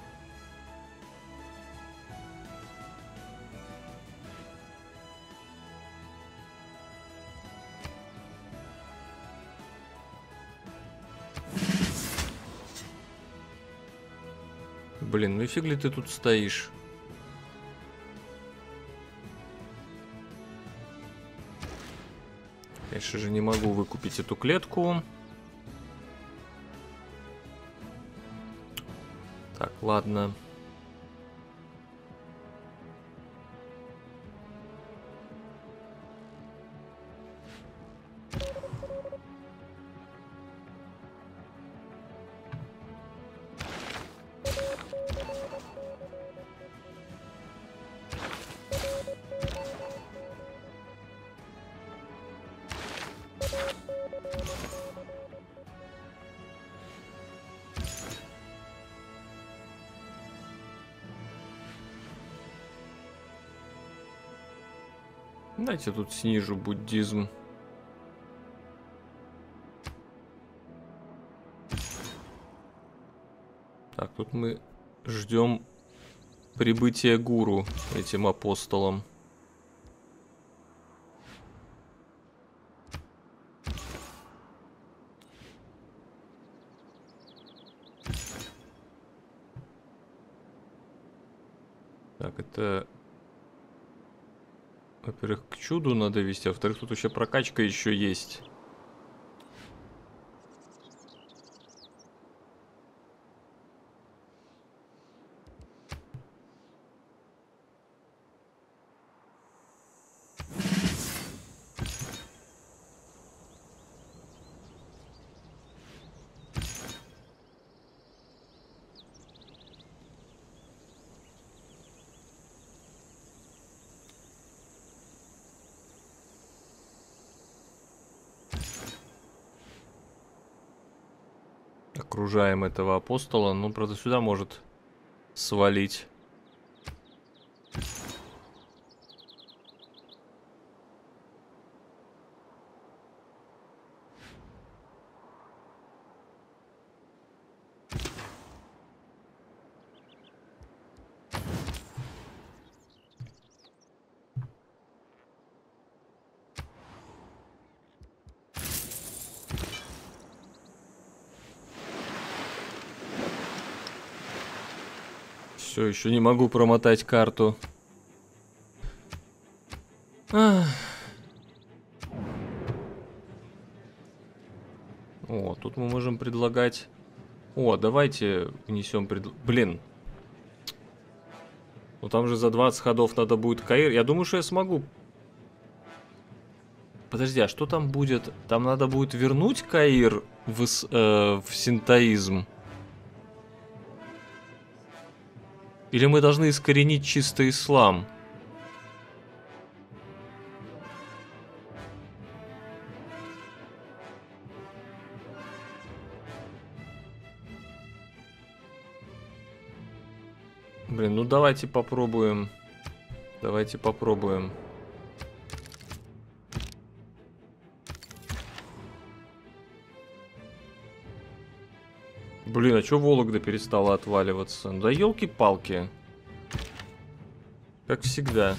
Блин, ну и фиг ли ты тут стоишь? Конечно же, не могу выкупить эту клетку. Так, ладно. Давайте тут снижу буддизм. Так, тут мы ждем прибытия гуру этим апостолам. Так, это... Во-первых, к чуду надо вести, а во-вторых, тут еще прокачка еще есть. Окружаем этого апостола. Ну, правда, сюда может свалить. Все, еще не могу промотать карту. Ах. О, тут мы можем предлагать... О, давайте внесем Блин. Ну там же за 20 ходов надо будет Каир. Я думаю, что я смогу. Подожди, а что там будет? Там надо будет вернуть Каир в синтоизм? Или мы должны искоренить чисто ислам? Блин, ну давайте попробуем. Давайте попробуем. Блин, а чё Вологда перестала отваливаться? Да елки-палки. Как всегда.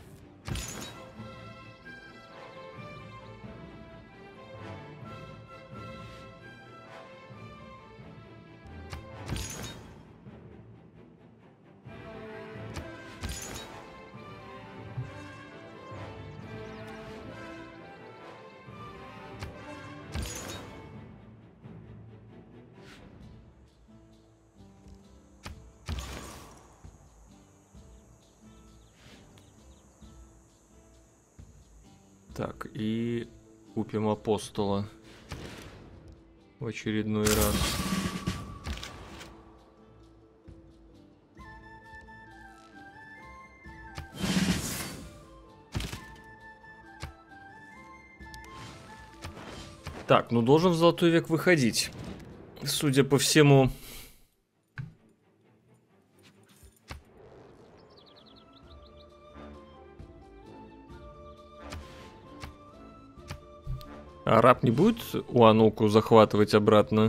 Так, и купим апостола в очередной раз. Так, ну должен в Золотой век выходить. Судя по всему... Араб не будет Уануку захватывать обратно?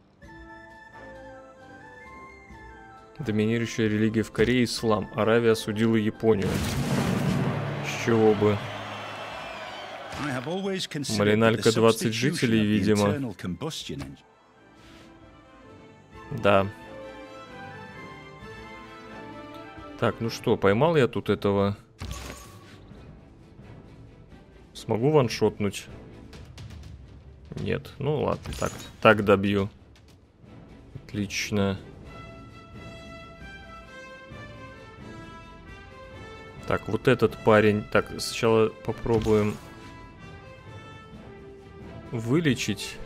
Доминирующая религия в Корее — ислам. Аравия осудила Японию. С чего бы? Малиналька 20 жителей, видимо. Да. Так, ну что, поймал я тут этого? Смогу ваншотнуть? Нет, ну ладно, так добью. Отлично. Так, вот этот парень. Так, сначала попробуем вылечить.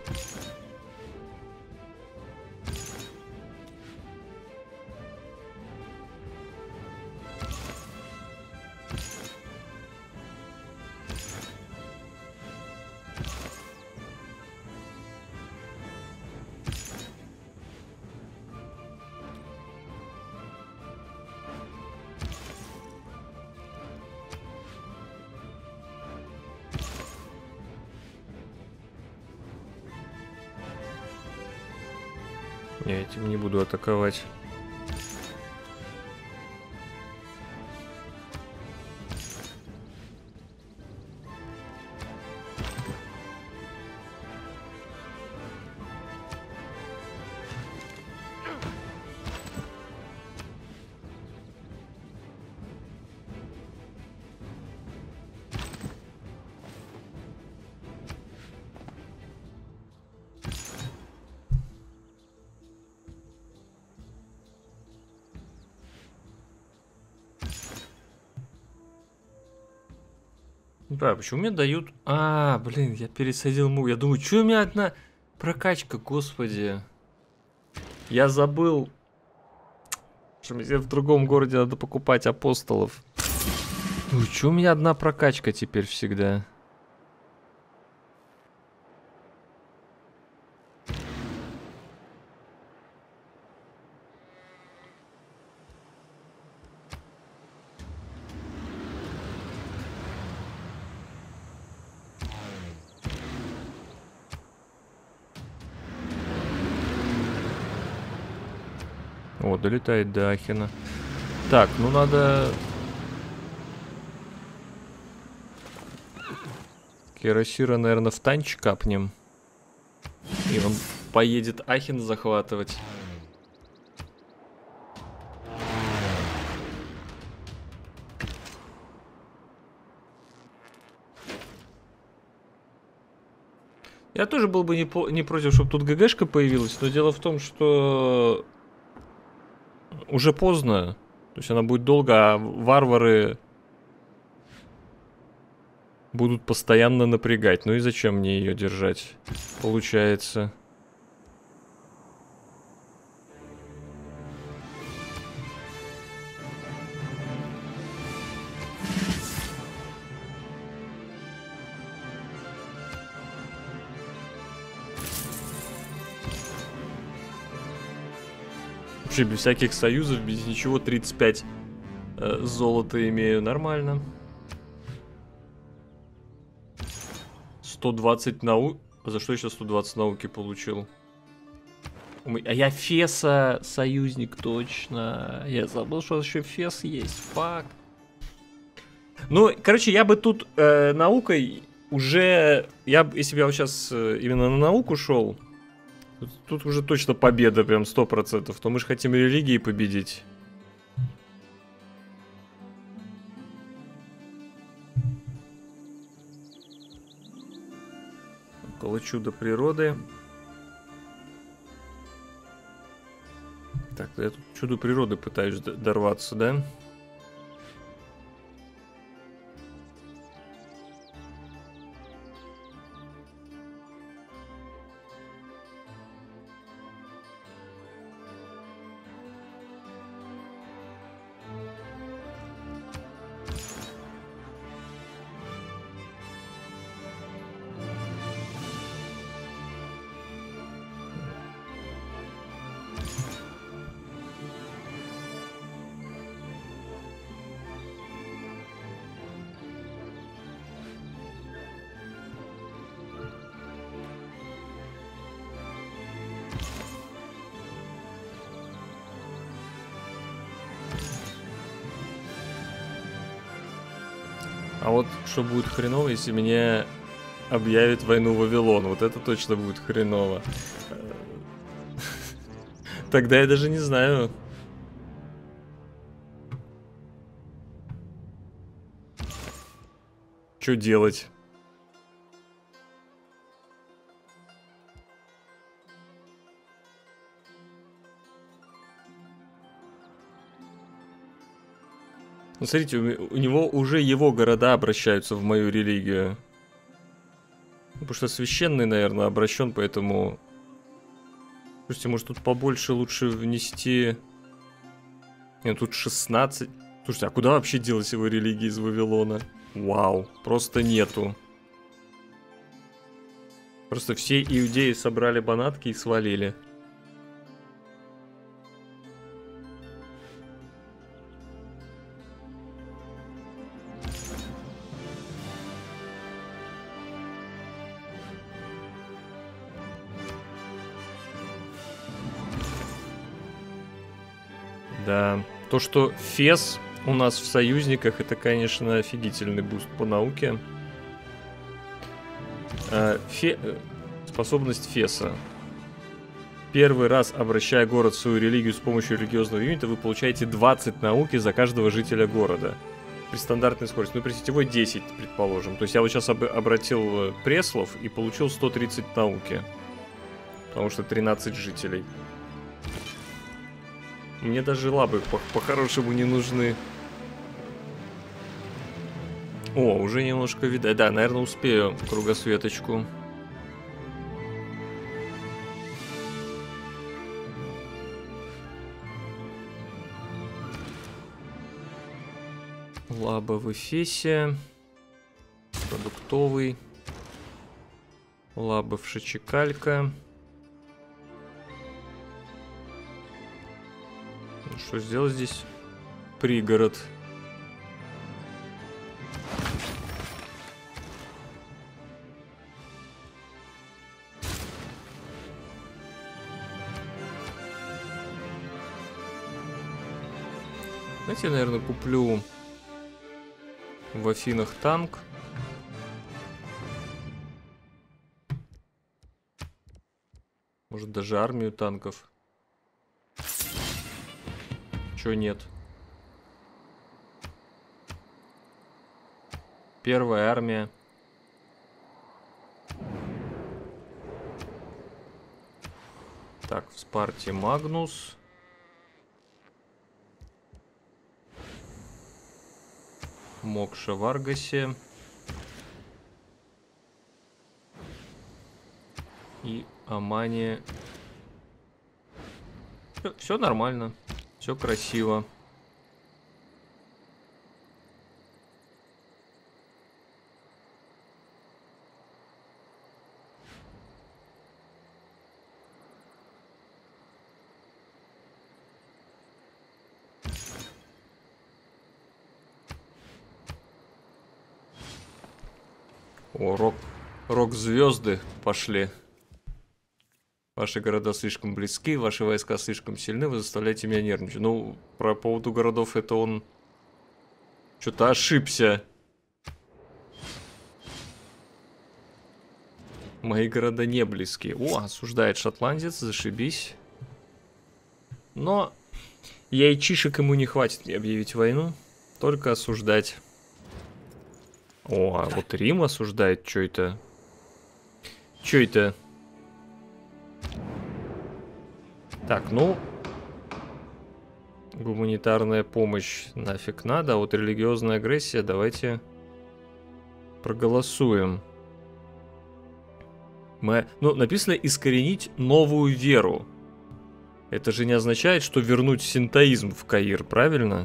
Я этим не буду атаковать. Не понимаю, почему мне дают... А, блин, я пересадил мув. Я думаю, что у меня одна прокачка, господи. Я забыл, что мне в другом городе надо покупать апостолов. Ну, что у меня одна прокачка теперь всегда? О, долетает до Ахена. Так, ну надо... Кирасира, наверное, в танч капнем. И он поедет Ахен захватывать. Я тоже был бы не против, чтобы тут ГГшка появилась, но дело в том, что уже поздно. То есть она будет долго, а варвары будут постоянно напрягать. Ну и зачем мне ее держать? Получается. Вообще без всяких союзов, без ничего, 35 золота имею. Нормально. 120 наук. А за что я сейчас 120 науки получил? А я Феса союзник, точно. Я забыл, что еще Фес есть. Фак. Ну, короче, я бы тут наукой уже... Если бы я сейчас именно на науку шел, тут уже точно победа, прям 100%. То мы же хотим религии победить. Около чуда природы. Так, я тут к чуду природы пытаюсь дорваться, да? А вот что будет хреново, если мне объявит войну Вавилон. Вот это точно будет хреново. Тогда я даже не знаю. Что делать? Ну, смотрите, у него уже его города обращаются в мою религию. Потому что священный, наверное, обращен, поэтому... Слушайте, может тут побольше лучше внести... Нет, тут 16... Слушайте, а куда вообще делать его религии из Вавилона? Вау, просто нету. Просто все иудеи собрали банатки и свалили. Да, то, что Фес у нас в союзниках, это, конечно, офигительный буст по науке. Способность Феса. Первый раз, обращая город в свою религию с помощью религиозного юнита, вы получаете 20 науки за каждого жителя города. При стандартной скорости. Ну, при сетевой 10, предположим. То есть я вот сейчас обратил Преслов и получил 130 науки. Потому что 13 жителей. Мне даже лабы по-хорошему не нужны. О, уже немножко видать. Да, наверное, успею кругосветочку. Лаба в Эфесе. Продуктовый. Лаба в Шичикалька. Ну, что сделать здесь? Пригород. Знаете, я, наверное, куплю в Афинах танк. Может, даже армию танков. Чё нет? Первая армия. Так, в Спарте Магнус. Мокша в Аргасе. И Амания. Все нормально. Все красиво. О, рок-звезды пошли. Ваши города слишком близки, ваши войска слишком сильны, вы заставляете меня нервничать. Ну, по поводу городов это он что-то ошибся. Мои города не близки. О, осуждает шотландец, зашибись. Но яйчишек ему не хватит мне объявить войну, только осуждать. О, а вот Рим осуждает, что это? Что это? Так, ну... Гуманитарная помощь нафиг надо, а вот религиозная агрессия давайте проголосуем. Ну, написано искоренить новую веру. Это же не означает, что вернуть синтоизм в Каир, правильно?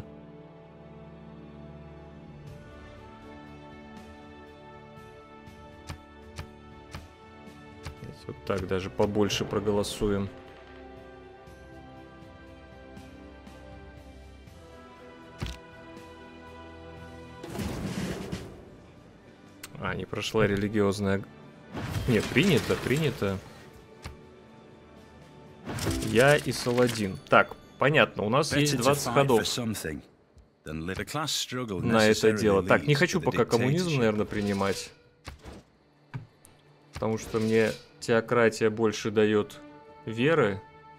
Вот так даже побольше проголосуем. А, не прошла религиозная... Нет, принято, принято. Я и Саладин. Так, понятно, у нас есть 20 ходов на это дело. Так, не хочу пока коммунизм, наверное, принимать. Потому что мне теократия больше дает веры.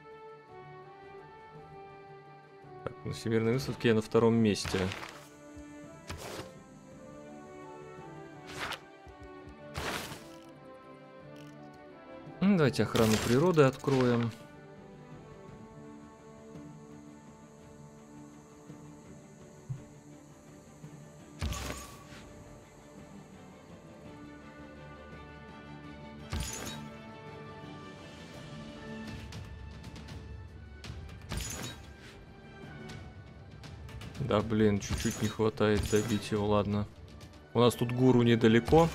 Так, на всемирной выставке я на 2-м месте. Давайте охрану природы откроем. Да, блин, чуть-чуть не хватает добить его, ладно. У нас тут гуру недалеко.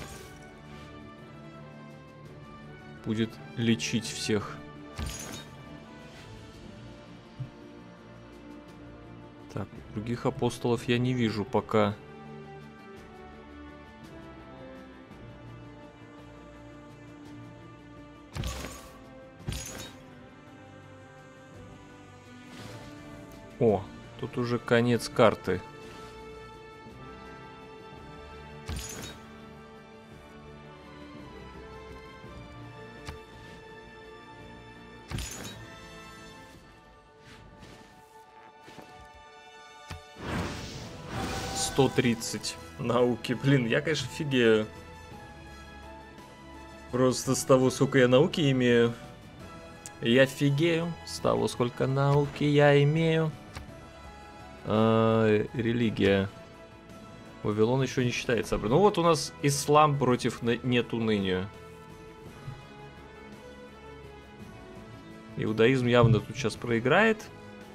Будет лечить всех. Так, других апостолов я не вижу пока. О, тут уже конец карты. $130 науки. Блин, я, конечно, офигею. Просто с того, сколько я науки имею. Я офигею с того, сколько науки я имею. Религия. Вавилон еще не считается. Ну вот у нас ислам против нет уныния. Иудаизм явно тут сейчас проиграет.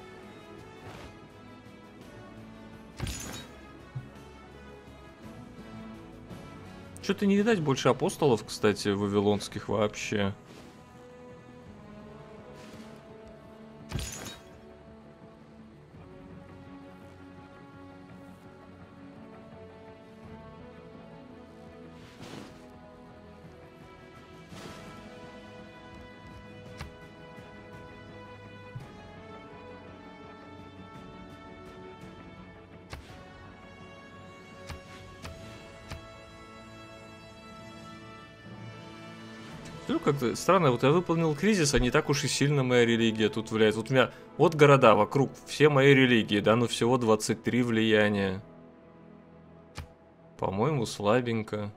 Что-то не видать больше апостолов, кстати, вавилонских вообще. Ну, как-то странно, вот я выполнил кризис, а не так уж и сильно моя религия тут влияет. Вот у меня, вот города вокруг, все мои религии, да, но всего 23 влияния. По-моему, слабенько.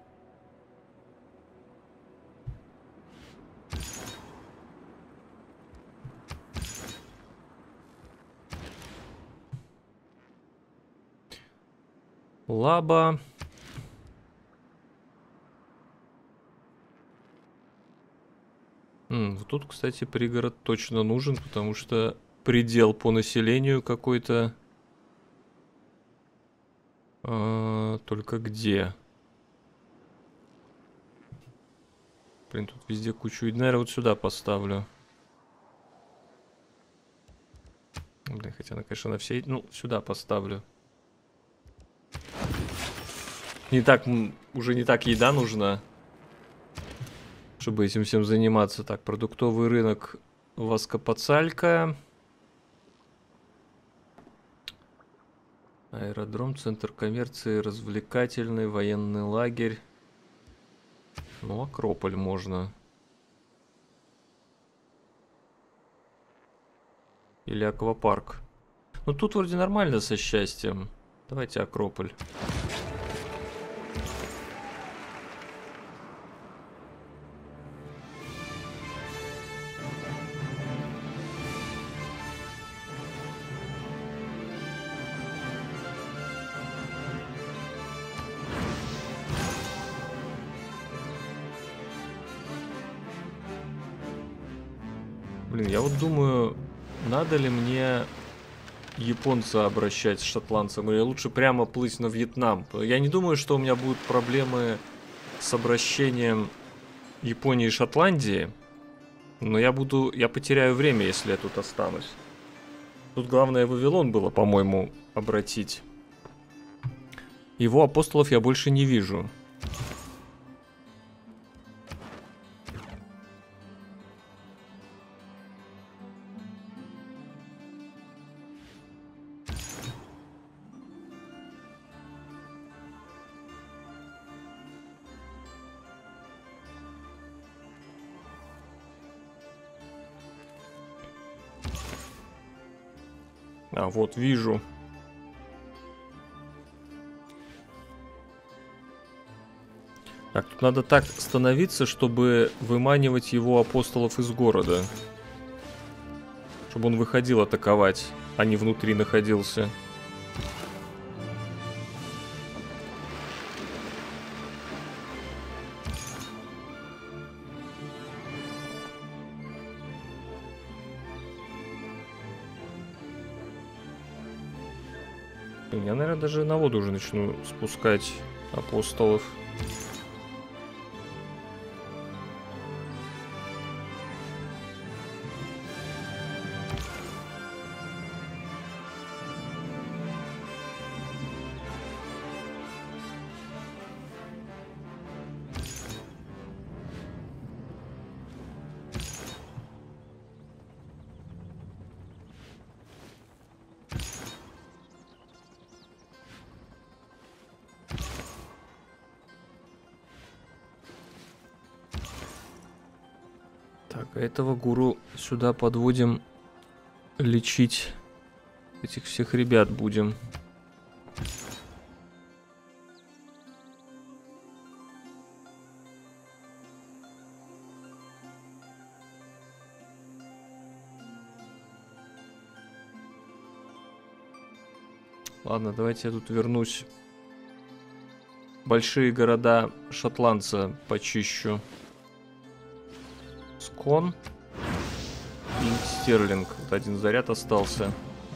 Лаба. Вот тут, кстати, пригород точно нужен, потому что предел по населению какой-то. Только где? Блин, тут везде кучу. И, наверное, вот сюда поставлю. Блин, хотя, конечно, на все... Ну, сюда поставлю. Не так... Уже не так еда нужна, чтобы этим всем заниматься. Так, продуктовый рынок Воскопоцалька. Аэродром, центр коммерции, развлекательный, военный лагерь. Ну, Акрополь можно. Или аквапарк. Ну, тут вроде нормально со счастьем. Давайте Акрополь. Блин, я вот думаю, надо ли мне японца обращать с шотландцем, или лучше прямо плыть на Вьетнам. Я не думаю, что у меня будут проблемы с обращением Японии и Шотландии, но я потеряю время, если я тут останусь. Тут главное Вавилон было, по-моему, обратить. Его апостолов я больше не вижу. А, вот, вижу. Так, тут надо так становиться, чтобы выманивать его апостолов из города. Чтобы он выходил атаковать, а не внутри находился. Я, наверное, даже на воду уже начну спускать апостолов. Так, этого гуру сюда подводим, лечить этих всех ребят будем. Ладно, давайте я тут вернусь большие города шотландца почищу. Скон. И Стерлинг. Вот один заряд остался.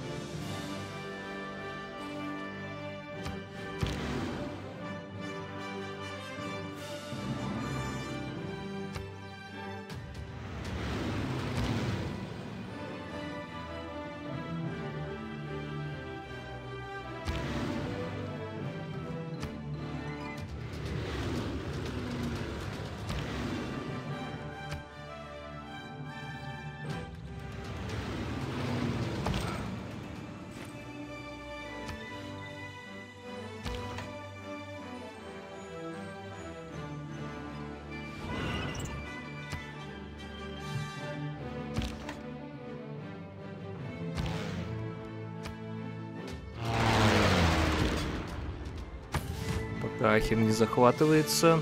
Ахен не захватывается.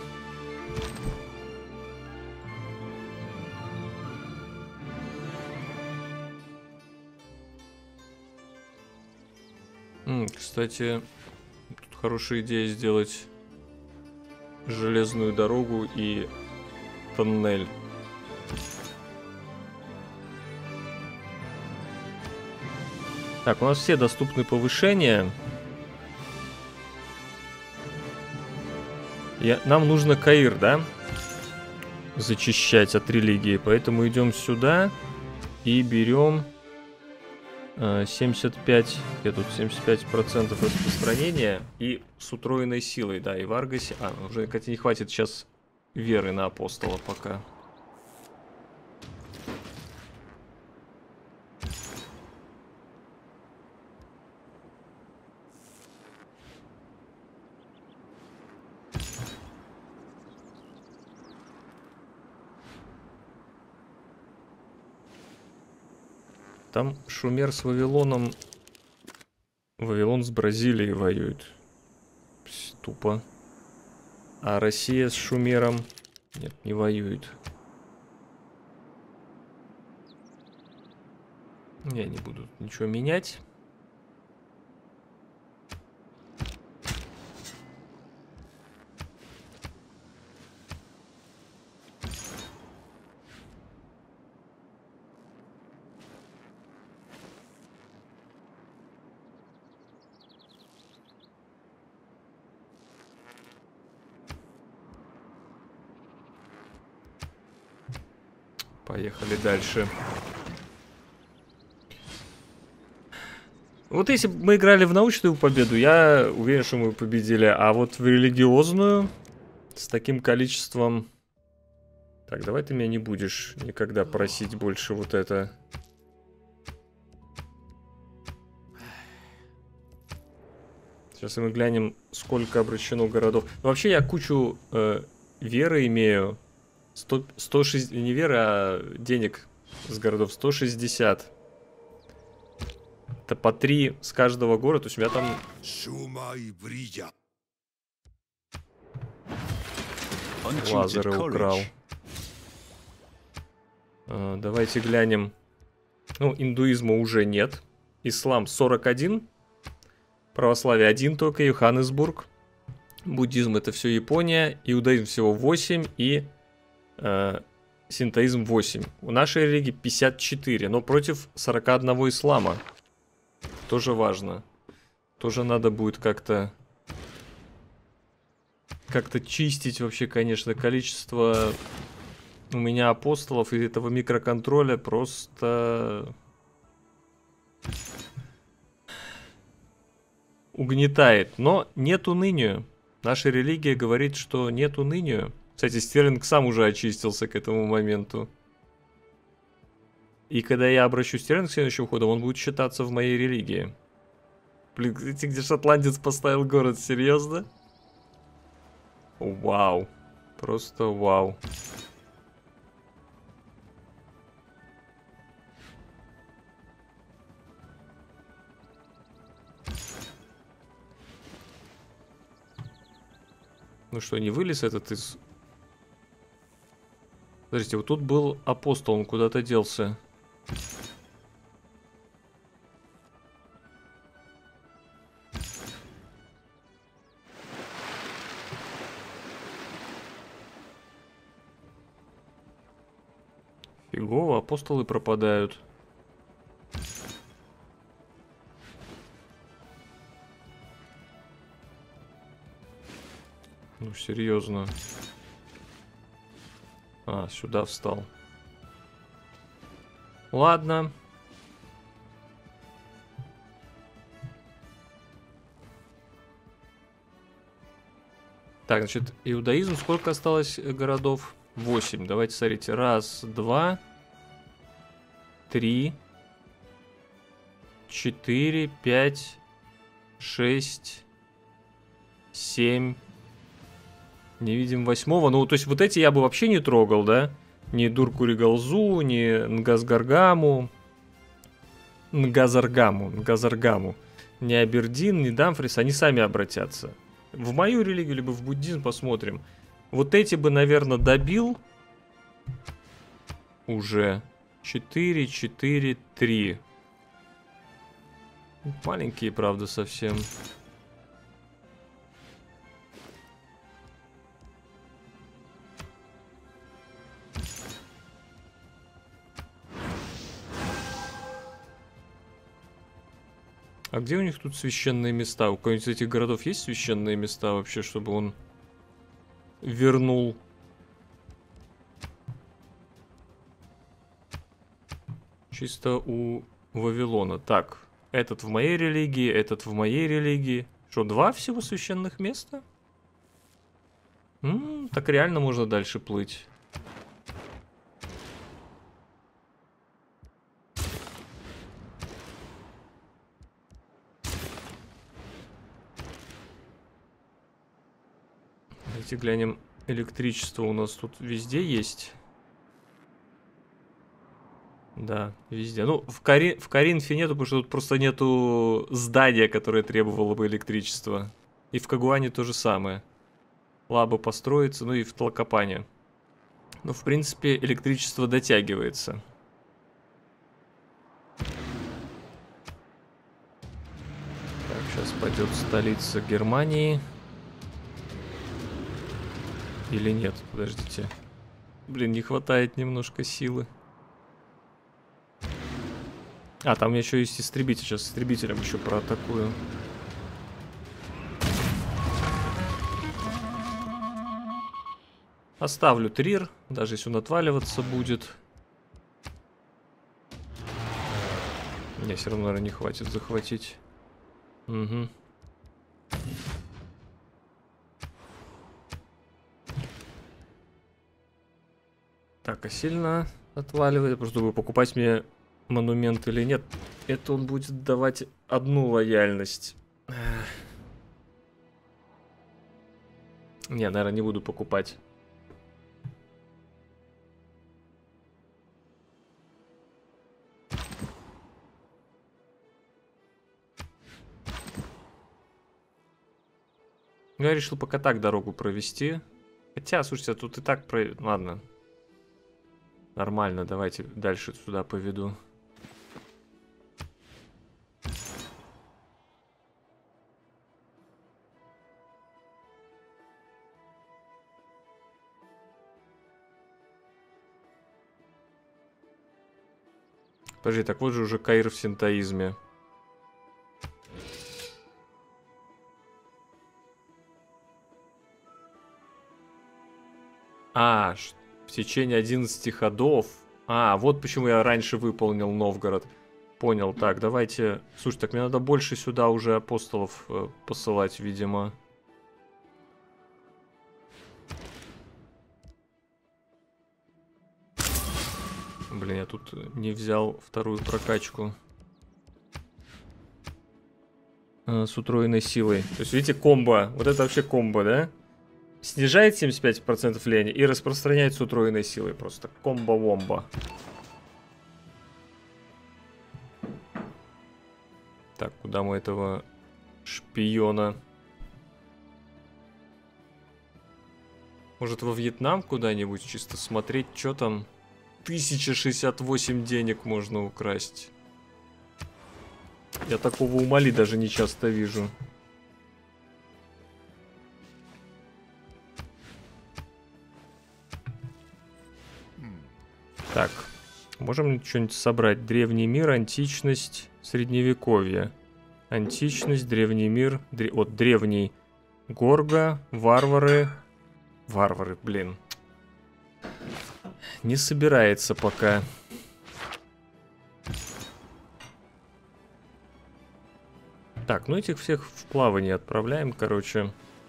Кстати, тут хорошая идея сделать железную дорогу и тоннель. Так, у нас все доступны повышения. Нам нужно Каир, да? Зачищать от религии. Поэтому идем сюда и берем 75. Я тут 75% распространения. И с утроенной силой, да, и в Аргасе. Уже, кстати, не хватит сейчас веры на апостола пока. Там Шумер с Вавилоном. Вавилон с Бразилией воюет. Тупо. А Россия с Шумером... Нет, не воюет. Я не буду ничего менять. Поехали дальше. Вот если бы мы играли в научную победу, я уверен, что мы победили. А вот в религиозную с таким количеством... Так, давай ты меня не будешь никогда просить больше вот это. Сейчас мы глянем, сколько обращено городов. Вообще я кучу веры имею. 160, не веры, а денег с городов 160. Это по 3 с каждого города. То есть у меня там... Лазеры украл. Давайте глянем. Ну, индуизма уже нет. Ислам 41. Православие 1 только, Йоханнесбург. Буддизм это все Япония. Иудаизм всего 8 и... синтоизм 8. У нашей религии 54, но против 41 ислама. Тоже важно. Тоже надо будет как-то чистить вообще, конечно, количество у меня апостолов и этого микроконтроля просто угнетает. Но нет унынию. Наша религия говорит, что нет унынию. Кстати, Стерлинг сам уже очистился к этому моменту. И когда я обращу Стерлинг следующим ходом, он будет считаться в моей религии. Блин, видите, где шотландец поставил город, серьезно? Вау. Просто вау. Ну что, не вылез этот из... Подождите, вот тут был апостол, он куда-то делся. Фигово, апостолы пропадают. Ну, серьезно. А, сюда встал. Ладно. Так, значит, иудаизм. Сколько осталось городов? 8. Давайте смотрите. 1, 2, 3, 4, 5, 6, 7. Не видим 8. Ну, то есть вот эти я бы вообще не трогал, да? Ни Дуркуригалзу, ни Нгазгаргаму. Нгазаргаму. Ни Абердин, ни Дамфрис. Они сами обратятся. В мою религию, либо в буддизм посмотрим. Вот эти бы, наверное, добил. Уже. 4, 4, 3. Маленькие, правда, совсем. А где у них тут священные места? У кого-нибудь из этих городов есть священные места вообще, чтобы он вернул? Чисто у Вавилона. Так, этот в моей религии, этот в моей религии. Что, 2 всего священных места? Так реально можно дальше плыть. Давайте глянем. Электричество у нас тут везде есть. Да, везде. Ну, в Коринфе нету, потому что тут просто нету здания, которое требовало бы электричества. И в Кагуане то же самое. Лаба построится, ну и в Тлакопане. Ну, в принципе, электричество дотягивается. Так, сейчас пойдет столица Германии. Или нет? Подождите. Блин, не хватает немножко силы. А, там еще есть истребитель. Сейчас истребителем еще проатакую. Оставлю Трир, даже если он отваливаться будет. Не, все равно, наверное, не хватит захватить. Угу. Так, а сильно отваливает, просто чтобы покупать мне монумент или нет. Это он будет давать одну лояльность. Не, наверное, не буду покупать. Я решил пока так дорогу провести. Хотя, слушайте, тут и так ладно. Нормально, давайте дальше сюда поведу. Подожди, так вот же уже Каир в синтоизме. А, в течение 11 ходов. А, вот почему я раньше выполнил Новгород. Понял, так, давайте... Слушай, так мне надо больше сюда уже апостолов посылать, видимо. Блин, я тут не взял вторую прокачку. С утроенной силой. То есть, видите, комбо. Вот это вообще комбо, да? Снижает 75% лени и распространяет с утроенной силой. Просто комбо-вомбо. Так, куда мы этого шпиона? Может, во Вьетнам куда-нибудь чисто смотреть, что там? 1068 денег можно украсть. Я такого у Мали даже не часто вижу. Так, Можем что-нибудь собрать? Древний мир, античность, средневековье. Античность, древний мир, вот древний. Горга, варвары. Варвары, блин. Не собирается пока. Так, ну этих всех в плавание отправляем, короче.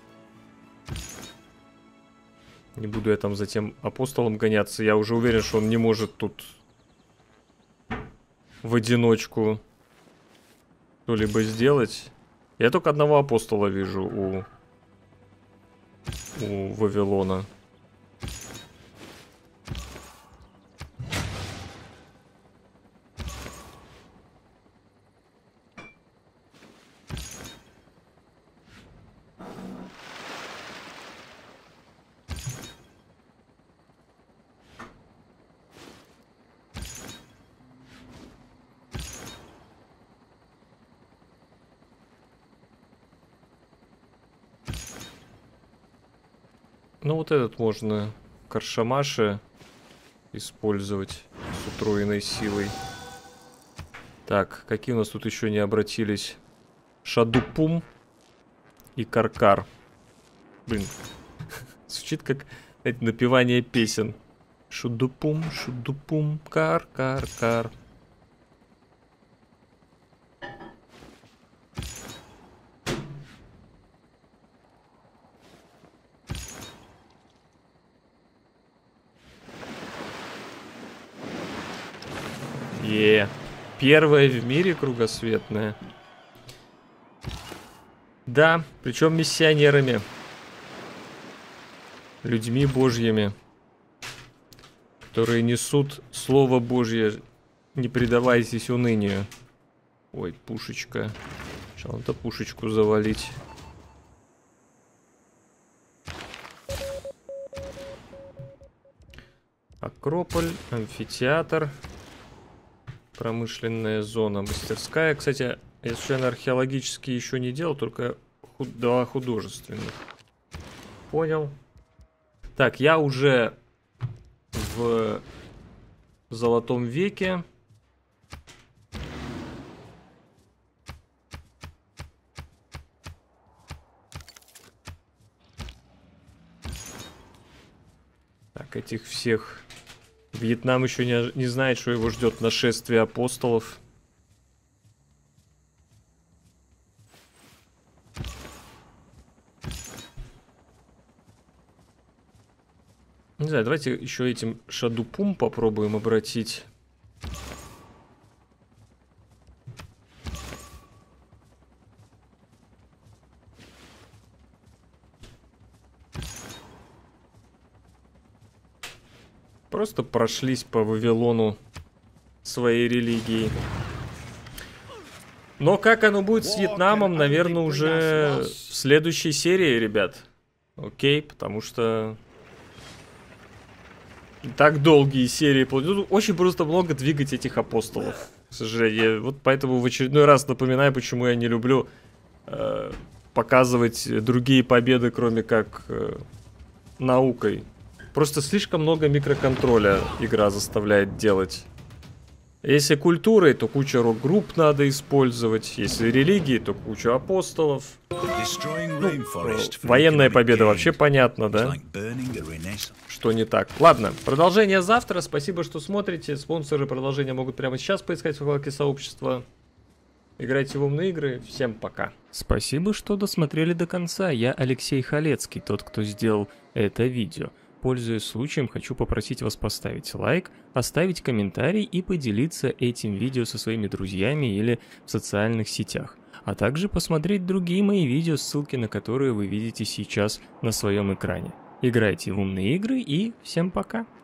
Не буду я там за тем апостолом гоняться. Я уже уверен, что он не может тут в одиночку что-либо сделать. Я только одного апостола вижу у Вавилона. Ну вот этот можно Каршамаши использовать с утроенной силой. Так, какие у нас тут еще не обратились? Шадупум и Каркар. Блин, звучит как напевание песен. Шудупум, шудупум, кар-кар-кар. Первая в мире кругосветная. Да, причем миссионерами. Людьми божьими. Которые несут Слово Божье. Не предавайтесь унынию. Ой, пушечка. Сначала надо пушечку завалить. Акрополь, амфитеатр. Промышленная зона, мастерская. Кстати, я случайно археологические еще не делал, только два художественных. Понял. Так, я уже в Золотом веке. Так, этих всех... Вьетнам еще не знает, что его ждет нашествие апостолов. Не знаю, давайте еще этим Шадупум попробуем обратить. Просто прошлись по Вавилону своей религии. Но как оно будет с Вьетнамом, наверное, уже в следующей серии, ребят. Окей, потому что... Так долгие серии. Тут очень просто много двигать этих апостолов. К сожалению. Вот поэтому в очередной раз напоминаю, почему я не люблю показывать другие победы, кроме как наукой. Просто слишком много микроконтроля игра заставляет делать. Если культурой, то куча рок-групп надо использовать. Если религией, то кучу апостолов. Военная победа вообще понятно, да? Что не так. Ладно, продолжение завтра. Спасибо, что смотрите. Спонсоры продолжения могут прямо сейчас поискать в вкладке сообщества. Играйте в умные игры. Всем пока. Спасибо, что досмотрели до конца. Я Алексей Халецкий, тот, кто сделал это видео. Пользуясь случаем, хочу попросить вас поставить лайк, оставить комментарий и поделиться этим видео со своими друзьями или в социальных сетях. А также посмотреть другие мои видео, ссылки на которые вы видите сейчас на своем экране. Играйте в умные игры и всем пока!